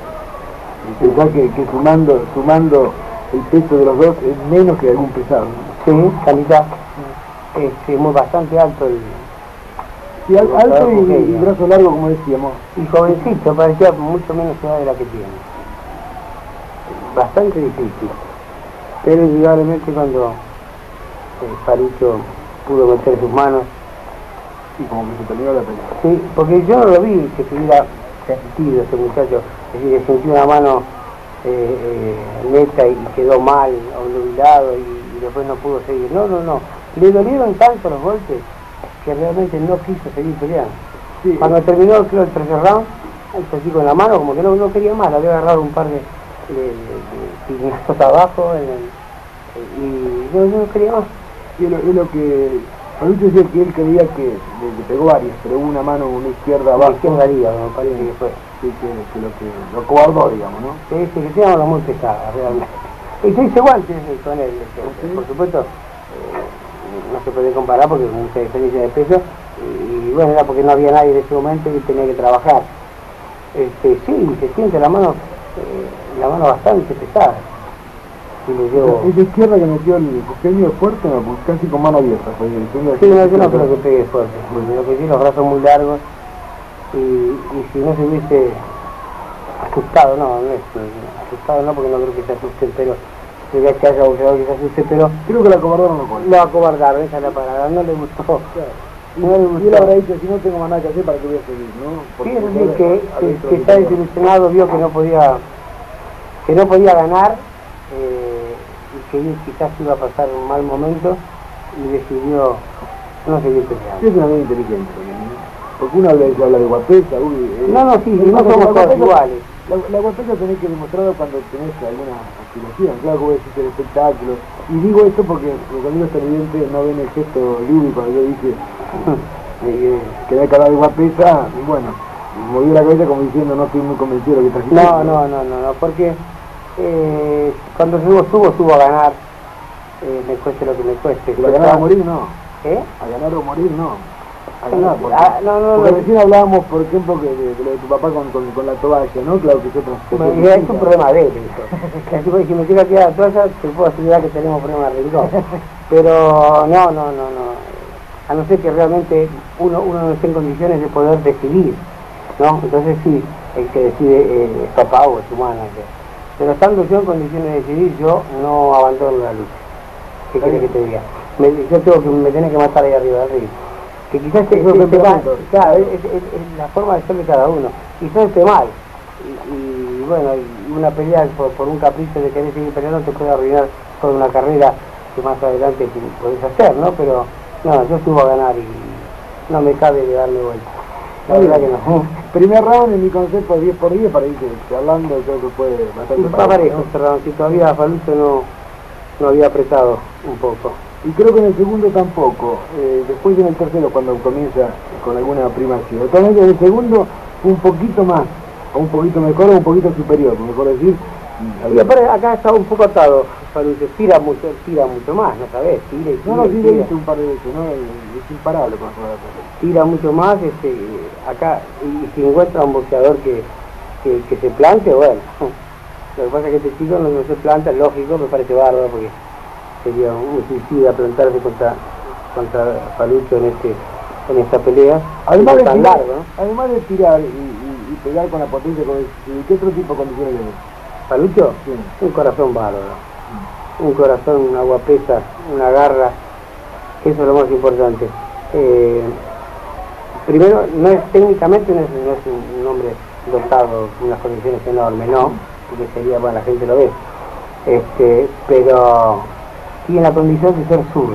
Y pensá que, que sumando, sumando el peso de los dos es menos que algún pesado, ¿no? Sí, calidad. Este, muy bastante alto el... Sí, al, alto y, y brazo largo, como decíamos. Y jovencito, parecía mucho menos edad de la que tiene. Bastante difícil. Pero indudablemente cuando el Falucho pudo meter sus manos. Sí, como que se terminó la pelea. Sí, porque yo no lo vi que tuviera sentido este muchacho. Es decir, que sintió una mano eh, eh, neta y quedó mal, obnubilado y, y después no pudo seguir. No, no, no. Le dolieron tanto los golpes que realmente no quiso seguir peleando. Sí. Cuando terminó, creo, el tercer round, el chico en la mano, como que no, no quería más, le había agarrado un par de piñazos abajo en el, y no, no quería más. Y es lo, es lo que Falucho decía, que él creía que le pegó varias, pero hubo una mano, una izquierda abajo. La izquierda arriba, me parece que fue. Sí, que, que lo que lo cobardó, digamos, ¿no? Sí, sí, que tiene una muy pesada, realmente. Y se hizo guantes con él, ¿sí? Por supuesto, eh, no se puede comparar porque hay mucha diferencia de peso, y, y bueno, era porque no había nadie en ese momento y tenía que trabajar. Este, sí, se siente la mano, eh, la mano bastante pesada. Y le llevo... ¿Es de izquierda que metió el cusqueño fuerte? No, pues casi con mano abierta. Pues, sí, no, yo no creo que pegue fuerte, porque lo que tiene los brazos muy largos, y, y si no se hubiese asustado, no, no es asustado, no, porque no creo que se asusten, pero que haya boxeador que se asuste, pero creo que la acobardaron un poco. Lo acobardaron, esa es la palabra, no le gustó. Claro. No le gustó. Y él habrá dicho, si no tengo más nada que hacer, ¿para qué voy a seguir, no? Porque sí, es decir, que, que, que está desilusionado, vio que no podía que no podía ganar, eh, y que quizás iba a pasar un mal momento, y decidió no seguir peleando. Sí, es una bien inteligente, porque uno habla, habla de guapesa, uy... Eh, no, no, sí, sí, no somos todos iguales. La, la guapesa tenés que demostrarlo cuando tenés alguna aspiración, claro que vos decís el espectáculo. Y digo esto porque los amigos televidentes no ven el gesto Liubi cuando yo dije eh, que me calaba de guapesa, y bueno, moví la cabeza como diciendo no estoy muy convencido de lo que estás diciendo. No, no, no, no, no, porque eh, cuando subo, subo, subo a ganar, eh, me cueste lo que me cueste. Pero a ganar o morir no. ¿Eh? A ganar o morir no. A ganar, porque, ah, no, no, porque no, recién hablábamos, por ejemplo, que de, de lo de tu papá con, con, con la toalla, ¿no? Claro que es otra situación. Es un problema de él, eso. Si me tira aquí a la toalla, te puedo asegurar que tenemos problemas de rincón. Pero no, no, no, no. A no ser que realmente uno, uno no esté en condiciones de poder decidir, ¿no? Entonces sí, el que decide eh, es papá o es su manager. Pero estando yo en condiciones de decidir, yo no abandono la lucha. ¿Qué quieres que te diga? Me, yo tengo que, me tiene que matar ahí arriba del río. Que quizás esté mal, claro, es, es, es la forma de ser de cada uno, quizás esté mal, y, y bueno, y una pelea por, por un capricho de querer seguir peleando te puede arruinar toda una carrera que más adelante podés hacer, ¿no? Pero no, yo subo a ganar y no me cabe de darme vuelta, la verdad que no. Primer round en mi concepto diez por diez para ir hablando, creo que fue bastante parejo, parejo este round, si todavía Falucho no, no había apretado un poco. Y creo que en el segundo tampoco, eh, después en el tercero cuando comienza con alguna primacía. Totalmente en el segundo un poquito más, o un poquito mejor o un poquito superior, mejor decir. Y aparte acá está un poco atado, Falucho, tira mucho, tira mucho más, ¿no sabés? Tira y tira. No, no, sí, tira un par de veces, ¿no? Es imparable con jugar la tira mucho más, este, acá, y si encuentra un boxeador que, que, que se plante, bueno, Lo que pasa es que este chico no se planta, lógico, me parece bárbaro porque sería un suicida plantarse contra, contra Falucho en este en esta pelea. Además de, tan tirar, largo, ¿no? además de tirar y, y, y pegar con la potencia, con el, ¿qué otro tipo de condiciones tiene? Falucho, Sí. un corazón bárbaro, un corazón, una guapesa, una garra, eso es lo más importante. Eh, primero, no es técnicamente no es, no es un hombre dotado con unas condiciones enormes, no, porque sería, bueno, la gente lo ve, este, pero tiene la condición de ser zurdo,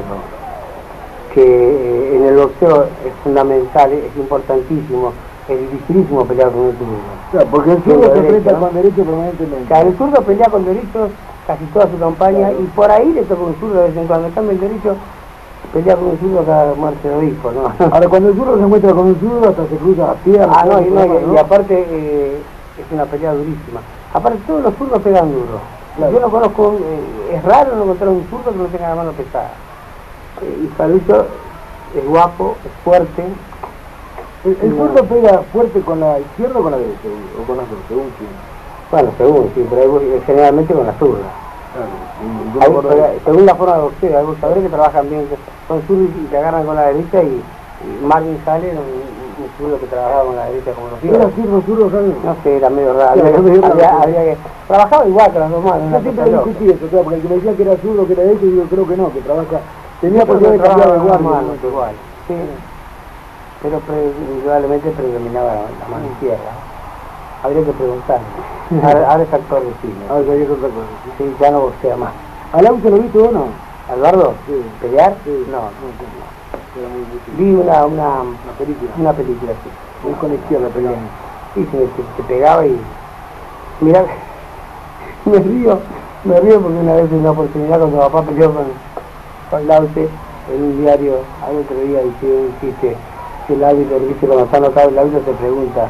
que eh, en el boxeo es fundamental, es importantísimo, es dificilísimo pelear con un zurdo. Claro, porque el zurdo se enfrenta con derecho permanentemente. Claro, el zurdo pelea con derechos casi toda su campaña, claro. Y por ahí le toca un zurdo de vez en cuando, cambia el derecho, pelea con un zurdo cada muerte de obispo, ¿no? Ahora, cuando el zurdo se encuentra con un zurdo, hasta se cruza las piernas. Ah, no, y, no, y, y aparte eh, es una pelea durísima. Aparte, todos los zurdos pegan duro. Claro. Yo no conozco, eh, es raro no encontrar un zurdo que no tenga la mano pesada. Eh, y Falucho es guapo, es fuerte. ¿El, el zurdo pega fuerte con la izquierda o con la derecha? ¿O con las dos? Según quién. Bueno, según, sí, pero hay, generalmente con la zurda. Claro, sí, hay, pero, según la forma de boxeo, hay boxeadores que trabajan bien con zurdo y te agarran con la derecha y, y Marvin Hale, un, un zurdo que trabajaba con la derecha como los ¿Era zurdo, zurdo, Hale? No sé, era medio raro. Claro, había, medio había, raro. había que, trabajaba igual que las dos manos. Yo siempre discutí eso, claro, porque el que me decía que era zurdo, que era derecho, yo creo que no, que trabaja, tenía posibilidad de cambiar de guardia. Manos, igual, sí. Pero pre, indudablemente predominaba la, la mano izquierda. Habría que preguntar. Ahora, ahora es actor de cine. Ahora ya es otra cosa. Sí, ya no boxea más. ¿Al auto lo viste o no? ¿Alvardo? Sí. ¿Pelear? Sí. No, No, no. Era muy difícil. vi una, una, Una película. una película así. Muy con la izquierda peleando. Sí, se, se, se pegaba y... Mirá, me río, me río porque una vez en una oportunidad cuando papá peleó con, con Laute en un diario, al otro día hicieron un chiste, que el árbitro, dice, cuando está anotado el árbitro te pregunta,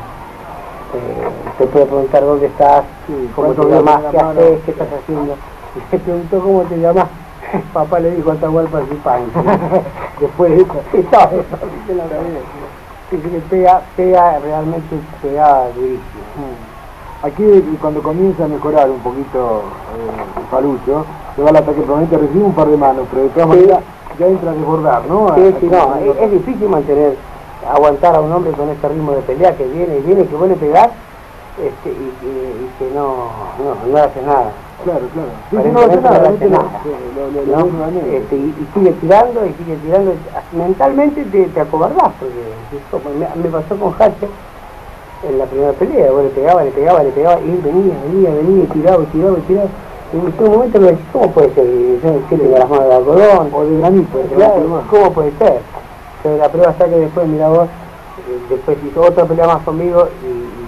eh, te puede preguntar dónde estás, Sí, cómo te cuánto llamas, días qué de la mano. haces, qué estás haciendo. Y se preguntó cómo te llamas. Papá le dijo Atahualpa Yupanqui. Después de eso. Y todo eso, dice la verdad. Dice que pega, pega, realmente pega durísimo. Aquí cuando comienza a mejorar un poquito eh, el Falucho, se va al ataque probablemente recibe un par de manos, pero de todas Sí. maneras ya entra a desbordar, ¿no? A- Sí, sí, a- no, es, es difícil mantener, aguantar a un hombre con este ritmo de pelea que viene y viene, que vuelve a pegar, este, y, y, y que no, no, no hace nada. Claro, claro. Sí, sí, no hace Aparentemente nada, no hace realmente nada. lo- lo- lo- lo ¿No? ve nuevamente. Este, y, y sigue tirando, y sigue tirando, mentalmente te, te acobardás, porque como me, me pasó con Hache en la primera pelea, vos le pegaba, le pegaba, le pegaba, y él venía, venía, venía, y tiraba, y tiraba, y tiraba. Y en un momento me decís, ¿cómo puede ser? Y yo que tenga las manos de algodón, O de granito, de claro, granito. ¿cómo puede ser? Pero la prueba está que después, mira vos, eh, después hizo otra pelea más conmigo y,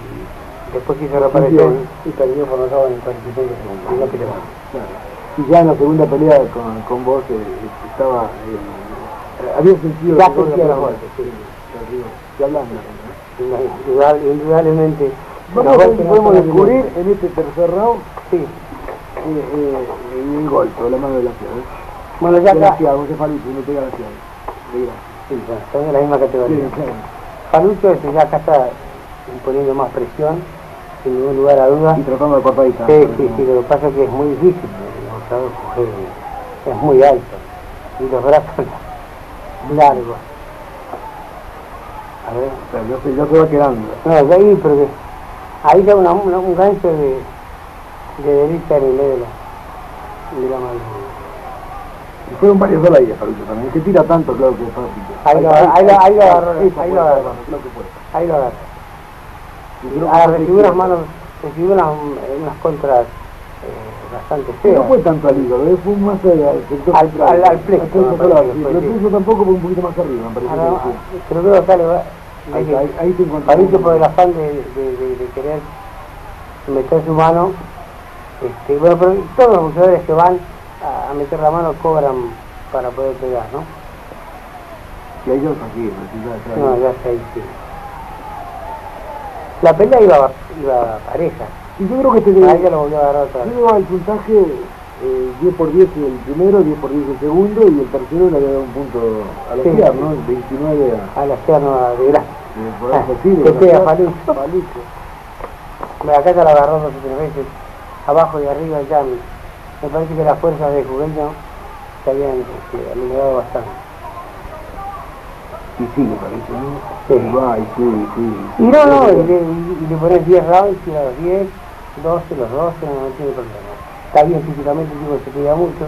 y después hizo reaparecer y perdió por nocaut en cuarenta y cinco segundos. Y no peleó más. Claro. Y ya en la segunda pelea con, con vos eh, estaba... Eh, había sentido... Ya el dolor de sentía la la muerte, muerte, sí. Arriba. Ya hablando. ¿no? Indudable- Indudablemente. Vamos una a ver golpe si no podemos solo descubrir de- en este tercer round Sí. eh, eh, el golpe, o la mano de la ciudad. Bueno, ya De la acá. ciudad, vos Falucho, no pega la ciudad. Sí, bueno, son de la misma Sí, categoría. claro. Falucho este, ya acá está imponiendo más presión, sin ningún lugar a dudas. Y tratando de cortar distancia. Sí, sí, sí, lo que pasa es que es muy difícil, el boxeador es, es muy alto y los brazos largos. A ver, O sea, ya se, ya se va quedando. no, de ahí, pero que ahí da una, una- un gancho de, de derecha en el medio de la, de la mano. Y fueron varias olas ahí, Falucho también. Que tira tanto, claro que es fácil. Ahí lo- ahí lo- ahí lo agarró, Eso ahí puede lo ser, agarró. lo que puede. Ahí lo agarra. Y creo que Ah, fue recibió unas izquierda. manos, recibió unas, unas contras eh, bastante No feas. fue tanto al hígado, eh, fue más allá, al sector Al- central. al- al plexo, Al plexo me solar, parece sí, que fue, pero el sí. plexo tampoco fue un poquito más arriba, me parece Ah, que no, sí. pero creo que acá le va. Ahí, le- ahí, ahí te encontrás. Parece por el afán de, de, de, de querer meter su mano, este, bueno, pero todos los boxeadores que van a, a meter la mano cobran para poder pegar, ¿no? Y ahí ya lo saqué, así ya, ya. No, ya está ahí, sí. La pelea iba, iba pareja, Y yo creo que te ahí ya lo volvió a agarrar otra vez. lleva el puntaje eh, diez por diez el primero, diez por diez el segundo, y el tercero le había dado un punto a la Sí. ciudad, ¿no? veintinueve a... A la pierna de gran. eh, por ahí Ah, sí, de que la pega ciudad. Falucho. Falucho. Bueno, acá ya la agarró dos o tres veces. abajo y arriba ya me, me parece que las fuerzas de Juvenio se habían este, alineado bastante. Y sí, me parece, ¿no? Sí. Va, y sí, sí. Y no, no, y le, y le pones diez rounds, tira los diez, doce, los doce, no tiene problema. Está bien físicamente, el tipo se cuida mucho.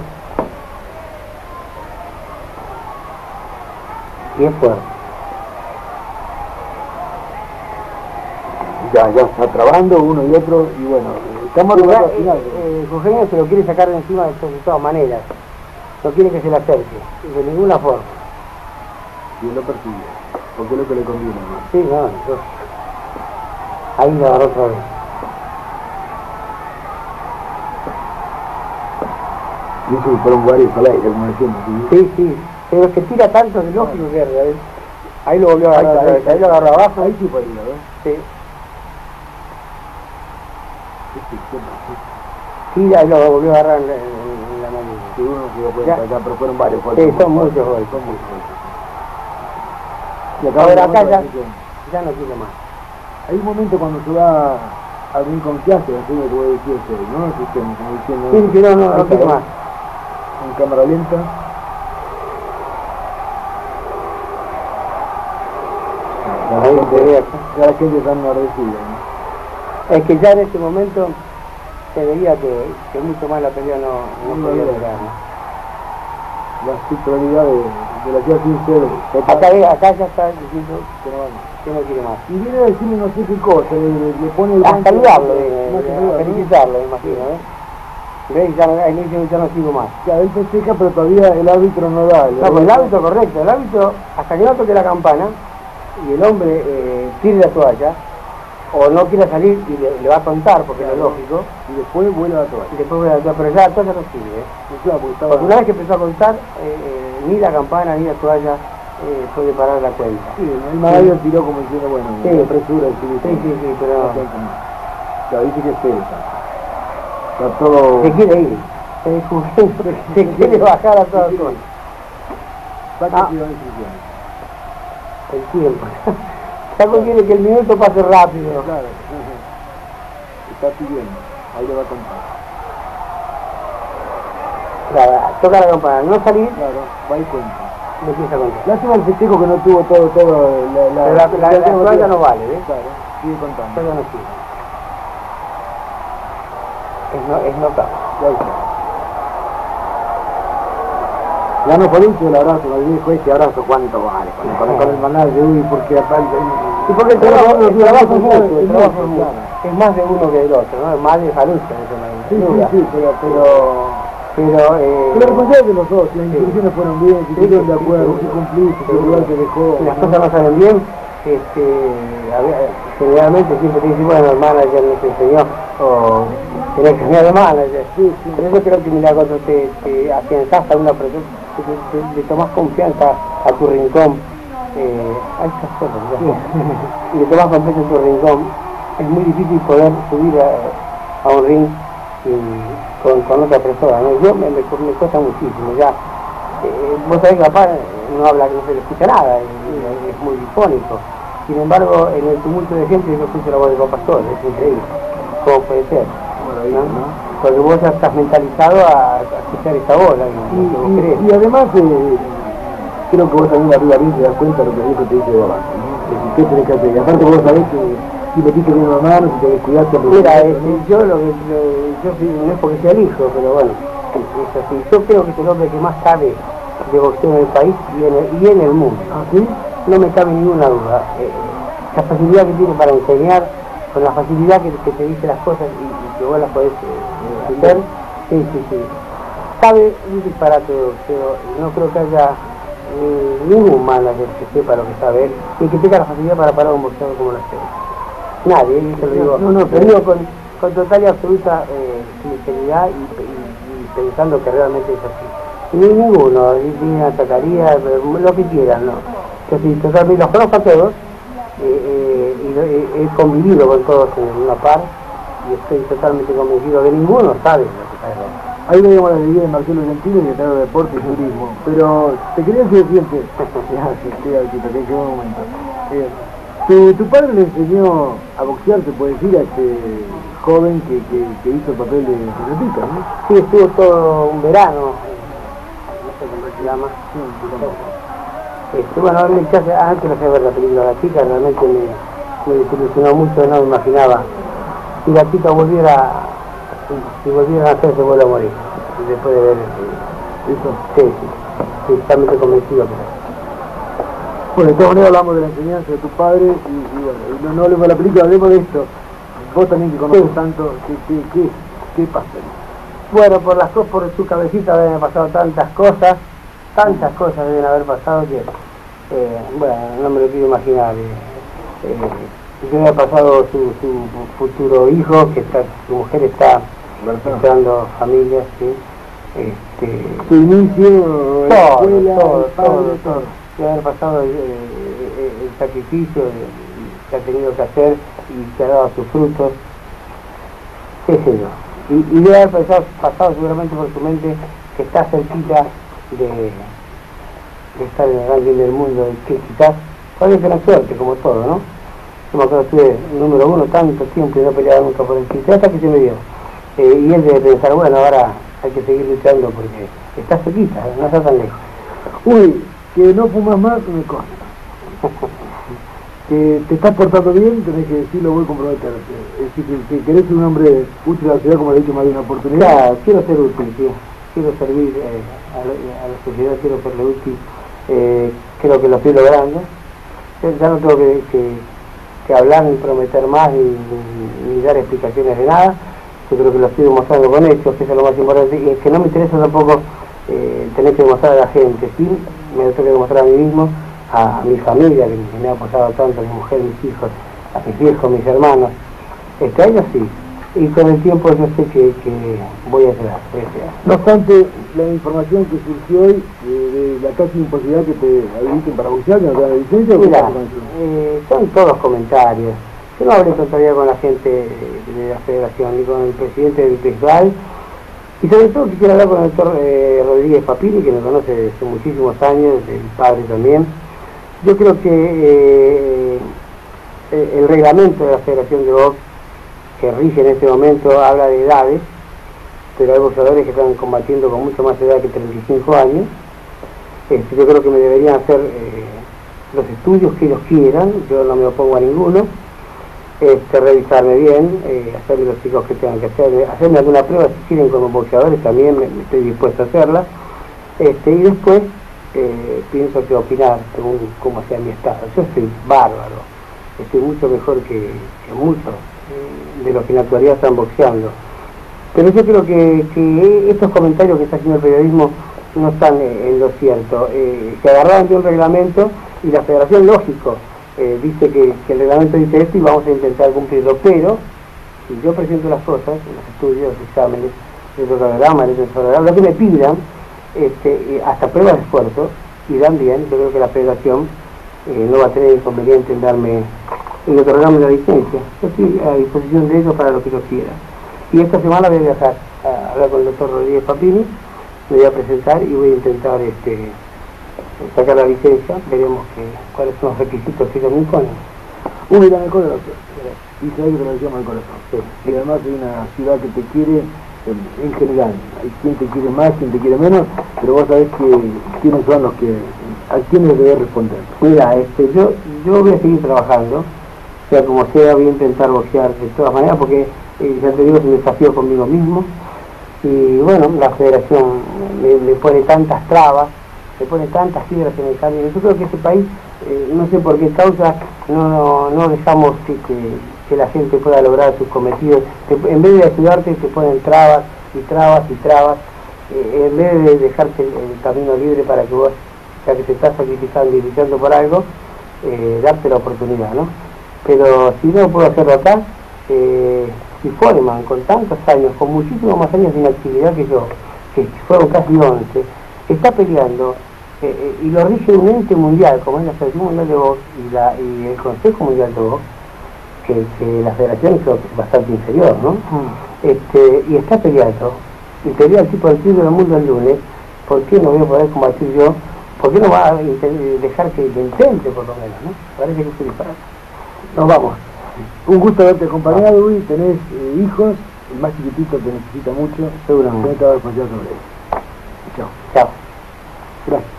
Y es fuerte. Ya, ya está trabando uno y otro, y bueno, estamos Igual, llegando al final. eh, eh, Eugenio se lo quiere sacar de encima de, to- de todas maneras. No quiere que se le acerque, de ninguna forma. Y él lo persigue, porque es lo que le conviene, ¿no? Sí, no, yo... Ahí lo agarró otra vez. Y eso fueron varios al aire, como decimos, ¿sí? Sí, sí, pero es que tira tanto de lógico que es. Ahí lo volvió a agarrar, Ahí, ahí, ahí, ahí lo agarró abajo. Ahí sí podría, ¿ves? Sí, Sí, sí, sí, sí. sí, ahí lo volvió a agarrar en, la- en- en la manilla. Sí, uno se dio Ya. cuenta acá, pero fueron varios. Sí, son muchos golpes. Son muchos golpes. Y A ver, acá de ya, momento, ya no quiere más. hay un momento cuando se va a venir confianza, así lo que voy a decir usted, ¿no? Así que, como diciendo, Sí, sí, no, no, ahí no está, quiere ¿eh? más. En cámara lenta. Ya la Ahí gente, se ve acá. ya la gente está enardecida, ¿no? Es que ya en este momento se veía que, que mucho más la pelea no, no No podía había. durar, ¿no? La titularidad de, de la ciudad sin ser total, Acá, ve- acá ya está diciendo que no vamos. que no quiere más. Y viene a decirle no sé qué cosa, le, le, le pone el A gancho, saludarlo, no viene, se a saluda, ¿no? felicitarlo, me imagino, ¿eh? ¿Ves? Ya, no- ahí le dice ya no sigo más. Ya, él festeja, pero todavía el árbitro no da. No, pues el árbitro correcto, el árbitro, hasta que no toque la campana y el hombre eh, tire la toalla, o no quiera salir y le, le va a contar, porque es Claro. lógico, Y después vuelve a la toalla. y después vuelve a la toalla, pero ya la toalla no sirve. ¿eh? Y claro, porque estaba... Porque una vez que empezó a contar, eh, eh, ni la campana ni la toalla eh, puede parar la cuenta. Sí, el Magallo tiró como diciendo, bueno, Sí. la presura, sí, Sí, sí, sí, pero Claro, dice que espera. Está todo... se quiere ir, se, se quiere bajar a todas Sí, sí. cosas. Saca Ah. y da instrucciones. El tiempo. Saco quiere que el minuto pase rápido. Claro. Está pidiendo. Ahí le va a contar. Claro, toca la campana, no salir, Claro, va a ir cuenta. le empieza a contar. Lástima el festejo que no tuvo todo, todo... La, la, Pero la, la, la toalla no vale, ¿ves? Claro, sigue La contando. toalla no sirve. Es no, es knockout. Ya está. Ya no por eso el abrazo, el viejo este abrazo, ¿cuánto vale? Con, con, con el manual de Uy, porque aparte... Y porque el trabajo, el Pero trabajo es bueno, mucho, es el trabajo es mucho, mucho. claro. Es más de uno que del otro, ¿no? Es más de Farucha, eso no hay Sí, sí, duda. sí, pero... pero... Pero, eh, Pero responsable de los dos, las instrucciones fueron bien, se pusieron de acuerdo, se cumpliste, el lugar te dejó. si las cosas no salen bien, este, había- generalmente siempre te dicen, bueno, el manager nos enseñó, o tenés que cambiar de manager. Sí, sí. Pero yo creo que mira, cuando te, te afianzás a una presión, te, te, te tomás confianza a tu rincón, eh, a estas cosas, ¿ya? Y le tomás confianza a tu rincón, es muy difícil poder subir a, a un ring y, con, con otra persona, ¿no? Yo me, me, me cuesta muchísimo, ya. Eh, vos sabés que papá no habla, no se le escucha nada, y- y es muy difónico. Sin embargo, en el tumulto de gente yo escucho la voz de papá solo, es increíble. ¿Cómo puede ser? Maravilla, ¿no? ¿no? Porque vos ya estás mentalizado a, a escuchar esa voz, ¿no? Y, Lo que vos y, crees. y además, eh, creo que vos también arriba bien te das cuenta de lo que el viejo te dice de abajo, ¿no? De que qué tenés que hacer. Y aparte vos sabés que si metiste bien las manos, si te descuidaste... Mira, este, yo lo que lo- yo soy, no es porque sea el hijo, pero bueno, es así. Yo creo que es el hombre que más sabe de boxeo en el país y en el, y en el mundo. ¿Ah, sí? No me cabe ninguna duda. Eh, la facilidad que tiene para enseñar, con la facilidad que, que te dice las cosas y, y que vos las podés eh, hacer, sí, sí, sí. Sabe un disparate de boxeo, y no creo que haya eh, ningún manager que sepa lo que sabe él y que tenga la facilidad para parar un boxeador como lo hace. Nadie, y se lo digo, No, no, lo pero- digo con, con total y absoluta eh, sinceridad y, y- y pensando que realmente es así. Ni ninguno, ni, ni atacaría, lo que quieran, ¿no? Que si totalmente los conozco a todos, eh, eh, y lo- he, he convivido con todos en una par, y estoy totalmente convencido que ninguno sabe lo que sabe. Ahí veíamos la ley de Marcelo Gentile, secretario de Deporte y Turismo. Pero te quería decir lo siguiente. Ya, sí, sí, aquí te quedó un momento. Eh, ¿Tu, tu padre le enseñó a boxear, te puede decir, a este joven que, que, que hizo el papel de Repita, ¿no? Sí, estuvo todo un verano, no sé cómo se llama. Sí, Este, bueno, en el caso, antes no sé ver la película La Chica, realmente me, me desilusionó mucho, no me imaginaba. Si la chica volviera, si volviera a nacer, se vuelve a morir. Y después de ver eh, eso. Sí, sí, sí, totalmente convencido. Pero... Bueno, de todas maneras hablamos de la enseñanza de tu padre y, y bueno, y no, no hablemos de la película, hablemos de esto. Vos también que conoces sí. tanto, ¿qué, qué, qué, qué pasa? Bueno, por las cosas, por su cabecita deben haber pasado tantas cosas, tantas cosas deben haber pasado que, eh, bueno, no me lo quiero imaginar. Eh, eh, debe haber pasado su, su futuro hijo, que está, su mujer está buscando familias, ¿sí? Este, su inicio, todo, la escuela, todo, el padre, todo, todo. Debe haber pasado el, el, el sacrificio que ha tenido que hacer y que ha dado sus frutos, qué sé yo. Y, y debe haber pasado, pasado seguramente por su mente que está cerquita de, de estar en el ranking del mundo, y que quizás puede tener suerte, como todo, ¿no? Yo me acuerdo que estuve número uno tanto tiempo y no peleaba nunca por el título, hasta que se me dio. Eh, y él debe pensar, bueno, ahora hay que seguir luchando porque está cerquita, no está tan lejos. Uy, que no fumas más, me consta. Que te estás portando bien, tenés que decirlo, voy a comprometerte. Es decir, que, que querés ser un hombre útil a la ciudad, como le he dicho más de una oportunidad. Claro, quiero ser útil, sí. Quiero servir eh, a, la, a la sociedad, quiero serle útil. Eh, creo que lo estoy logrando. Ya no tengo que, que, que hablar ni prometer más ni, ni, ni dar explicaciones de nada. Yo creo que lo estoy demostrando con hechos, que eso es lo más importante. Y es que no me interesa tampoco eh, tener que demostrar a la gente, sí, me lo tengo que demostrar a mí mismo, a, a mi familia, que, que me ha apoyado tanto, a mi mujer, mis hijos, a mis viejos, mis hermanos. Este, a ellos sí. Y con el tiempo yo sé que, que voy a llegar, voy a llegar. No obstante, la información que surgió hoy eh, de la casi imposibilidad que te habiliten para boxear, que no te dan la licencia, Mira, eh, son todos comentarios. Yo no hablé todavía con la gente de la federación, ni con el presidente del festival, y sobre todo quisiera hablar con el doctor eh, Rodríguez Papini, que me conoce desde hace muchísimos años, el padre también. Yo creo que eh, el reglamento de la Federación de Box, que rige en este momento, habla de edades, pero hay boxeadores que están combatiendo con mucho más edad que treinta y cinco años. Este, yo creo que me deberían hacer eh, los estudios que ellos quieran, yo no me opongo a ninguno. Este, revisarme bien, eh, hacerme los chicos que tengan que hacer, hacerme alguna prueba si quieren como boxeadores, también me, me estoy dispuesto a hacerla. Este, y después eh, pienso que opinar según cómo sea mi estado. Yo estoy bárbaro, estoy mucho mejor que, que muchos eh, de los que en la actualidad están boxeando. Pero yo creo que, que estos comentarios que está haciendo el periodismo no están eh, en lo cierto. Eh, se agarraron de un reglamento y la federación, lógico, Eh, dice que, que el reglamento dice esto y vamos a intentar cumplirlo, pero si yo presento las cosas, los estudios, los exámenes, el programa, el programa, lo que me pidan, este, hasta pruebas de esfuerzo, y dan bien, yo creo que la federación eh, no va a tener inconveniente en darme, en otorgarme la licencia. Yo estoy a disposición de ellos para lo que yo quiera. Y esta semana voy a viajar a hablar con el doctor Rodríguez Papini, me voy a presentar y voy a intentar este sacar la licencia, veremos que, cuáles son los requisitos que ellos me imponen. Uy, la mejor de las cosas. Y sabés que te lo decíamos al corazón. Sí. Y además hay una ciudad que te quiere en, en general. Hay quien te quiere más, quien te quiere menos, pero vos sabés que quiénes son los que, a quienes debes responder. Mira, este, yo, yo voy a seguir trabajando, sea como sea, voy a intentar boxear de todas maneras, porque eh, ya te digo, es un desafío conmigo mismo. Y bueno, la federación me, me pone tantas trabas, se pone tantas piedras en el camino. Yo creo que este país, eh, no sé por qué causa, no, no, no dejamos que, que, que la gente pueda lograr sus cometidos. Te, en vez de ayudarte, te ponen trabas y trabas y trabas, eh, en vez de dejarte el, el camino libre para que vos, ya que te estás sacrificando y luchando por algo, eh, darte la oportunidad, ¿no? Pero si no puedo hacerlo acá, eh, si Foreman, con tantos años, con muchísimos más años de inactividad que yo, que fueron casi once, está peleando, Eh, eh, y lo rige un ente mundial como es la Federación Mundial de Box y, la, y el Consejo Mundial de Box, que, que la federación creo que es bastante inferior, ¿no? Mm. Este, y está peleando, y pelea el tipo del título del mundo el lunes. ¿Por qué no voy a poder combatir yo? ¿Por qué no va a dejar que lo intente por lo menos, no? Parece que es un disparate. Nos vamos. Un gusto haberte acompañado, Uy. Tenés eh, hijos, el más chiquitito te necesita mucho. Seguramente. Te voy a responder sobre él. Chao. Chao. Gracias.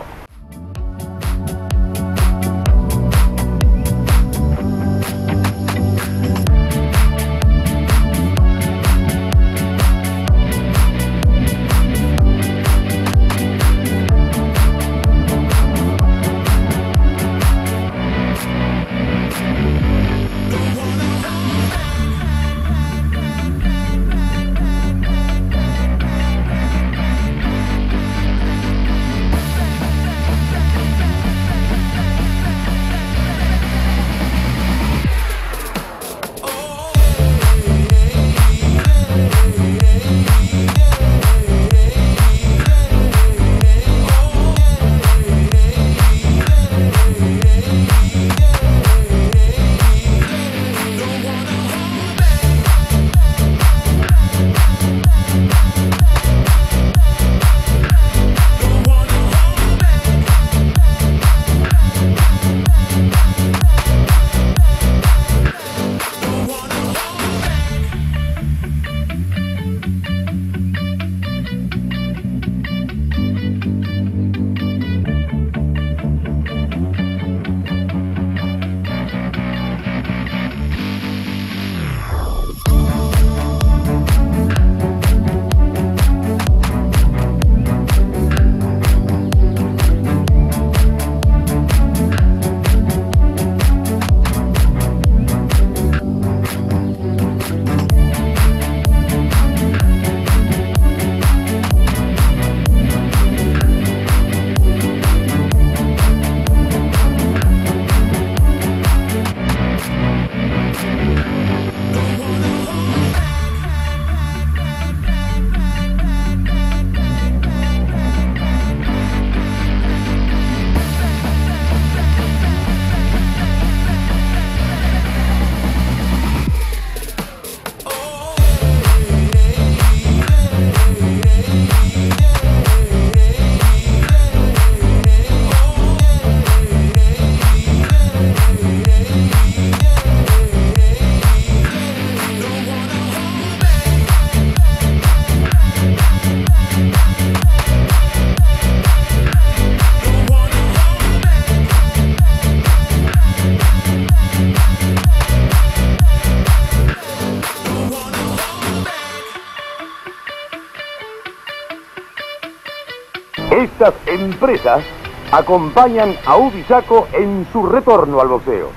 Estas empresas acompañan a Ubisaco en su retorno al boxeo.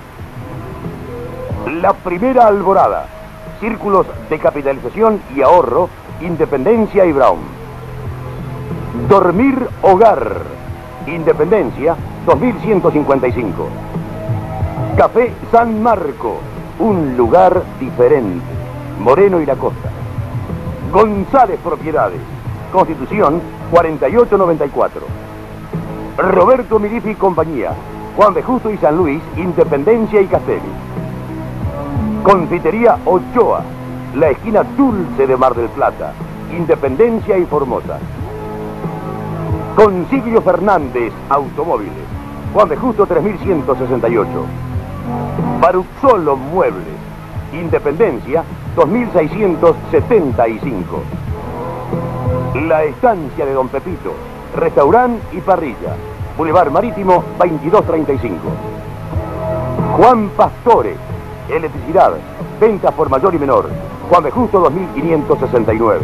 La Primera Alborada, Círculos de Capitalización y Ahorro, Independencia y Brown. Dormir Hogar, Independencia, dos mil ciento cincuenta y cinco. Café San Marco, un lugar diferente, Moreno y la Costa. González Propiedades, Constitución cuarenta y ocho noventa y cuatro. Roberto Milifi y compañía, Juan B. Justo y San Luis, Independencia y Castelli. Confitería Ochoa, la esquina dulce de Mar del Plata, Independencia y Formosa. Consiglio Fernández Automóviles, Juan B. Justo tres mil ciento sesenta y ocho. Baruzzolo Muebles, Independencia dos mil seiscientos setenta y cinco. La Estancia de Don Pepito, restaurante y parrilla, Boulevard Marítimo veintidós treinta y cinco. Juan Pastore, electricidad, ventas por mayor y menor, Juan B. Justo dos mil quinientos sesenta y nueve.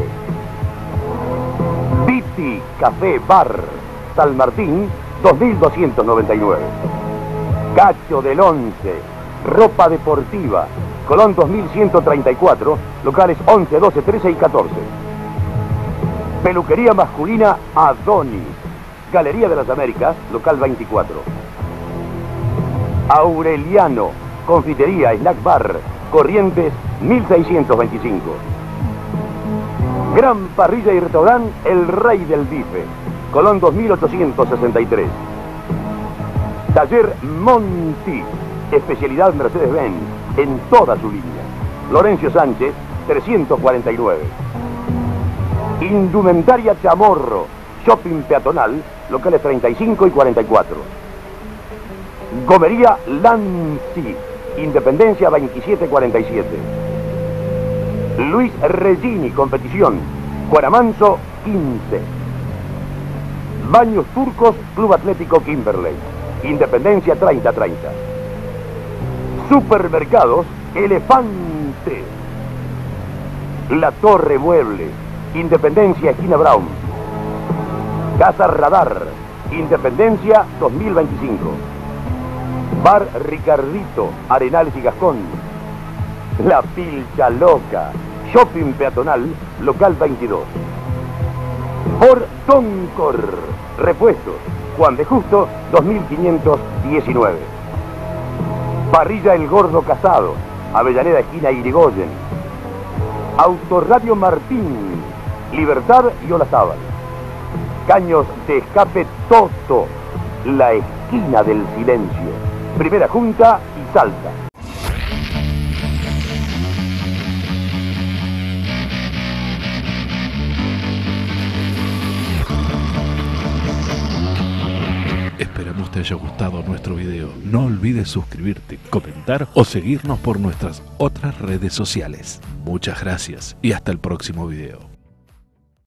Viti Café Bar, San Martín dos mil doscientos noventa y nueve. Cacho del Once, ropa deportiva, Colón dos mil ciento treinta y cuatro, locales once, doce, trece y catorce. Peluquería masculina Adonis, Galería de las Américas, local veinticuatro. Aureliano, confitería, snack bar, Corrientes mil seiscientos veinticinco. Gran parrilla y restaurante El Rey del Bife, Colón dos mil ochocientos sesenta y tres. Taller Monti, especialidad Mercedes-Benz en toda su línea, Lorenzo Sánchez trescientos cuarenta y nueve. Indumentaria Chamorro, shopping peatonal, locales treinta y cinco y cuarenta y cuatro. Gomería Lanzi, Independencia veintisiete cuarenta y siete. Luis Regini, competición, Cuaramanso quince. Baños Turcos, Club Atlético Kimberley, Independencia treinta treinta. Supermercados Elefante. La Torre Mueble, Independencia esquina Brown. Casa Radar, Independencia dos mil veinticinco. Bar Ricardito, Arenales y Gascón. La Pilcha Loca, Shopping Peatonal, local veintidós. Por Doncor, repuestos, Juan de Justo, dos mil quinientos diecinueve. Parrilla El Gordo Casado, Avellaneda esquina Irigoyen. Autoradio Martín, Libertad y Olazábal. Caños de escape Toto, la esquina del silencio. Primera Junta y Salta. Esperamos te haya gustado nuestro video. No olvides suscribirte, comentar o seguirnos por nuestras otras redes sociales. Muchas gracias y hasta el próximo video.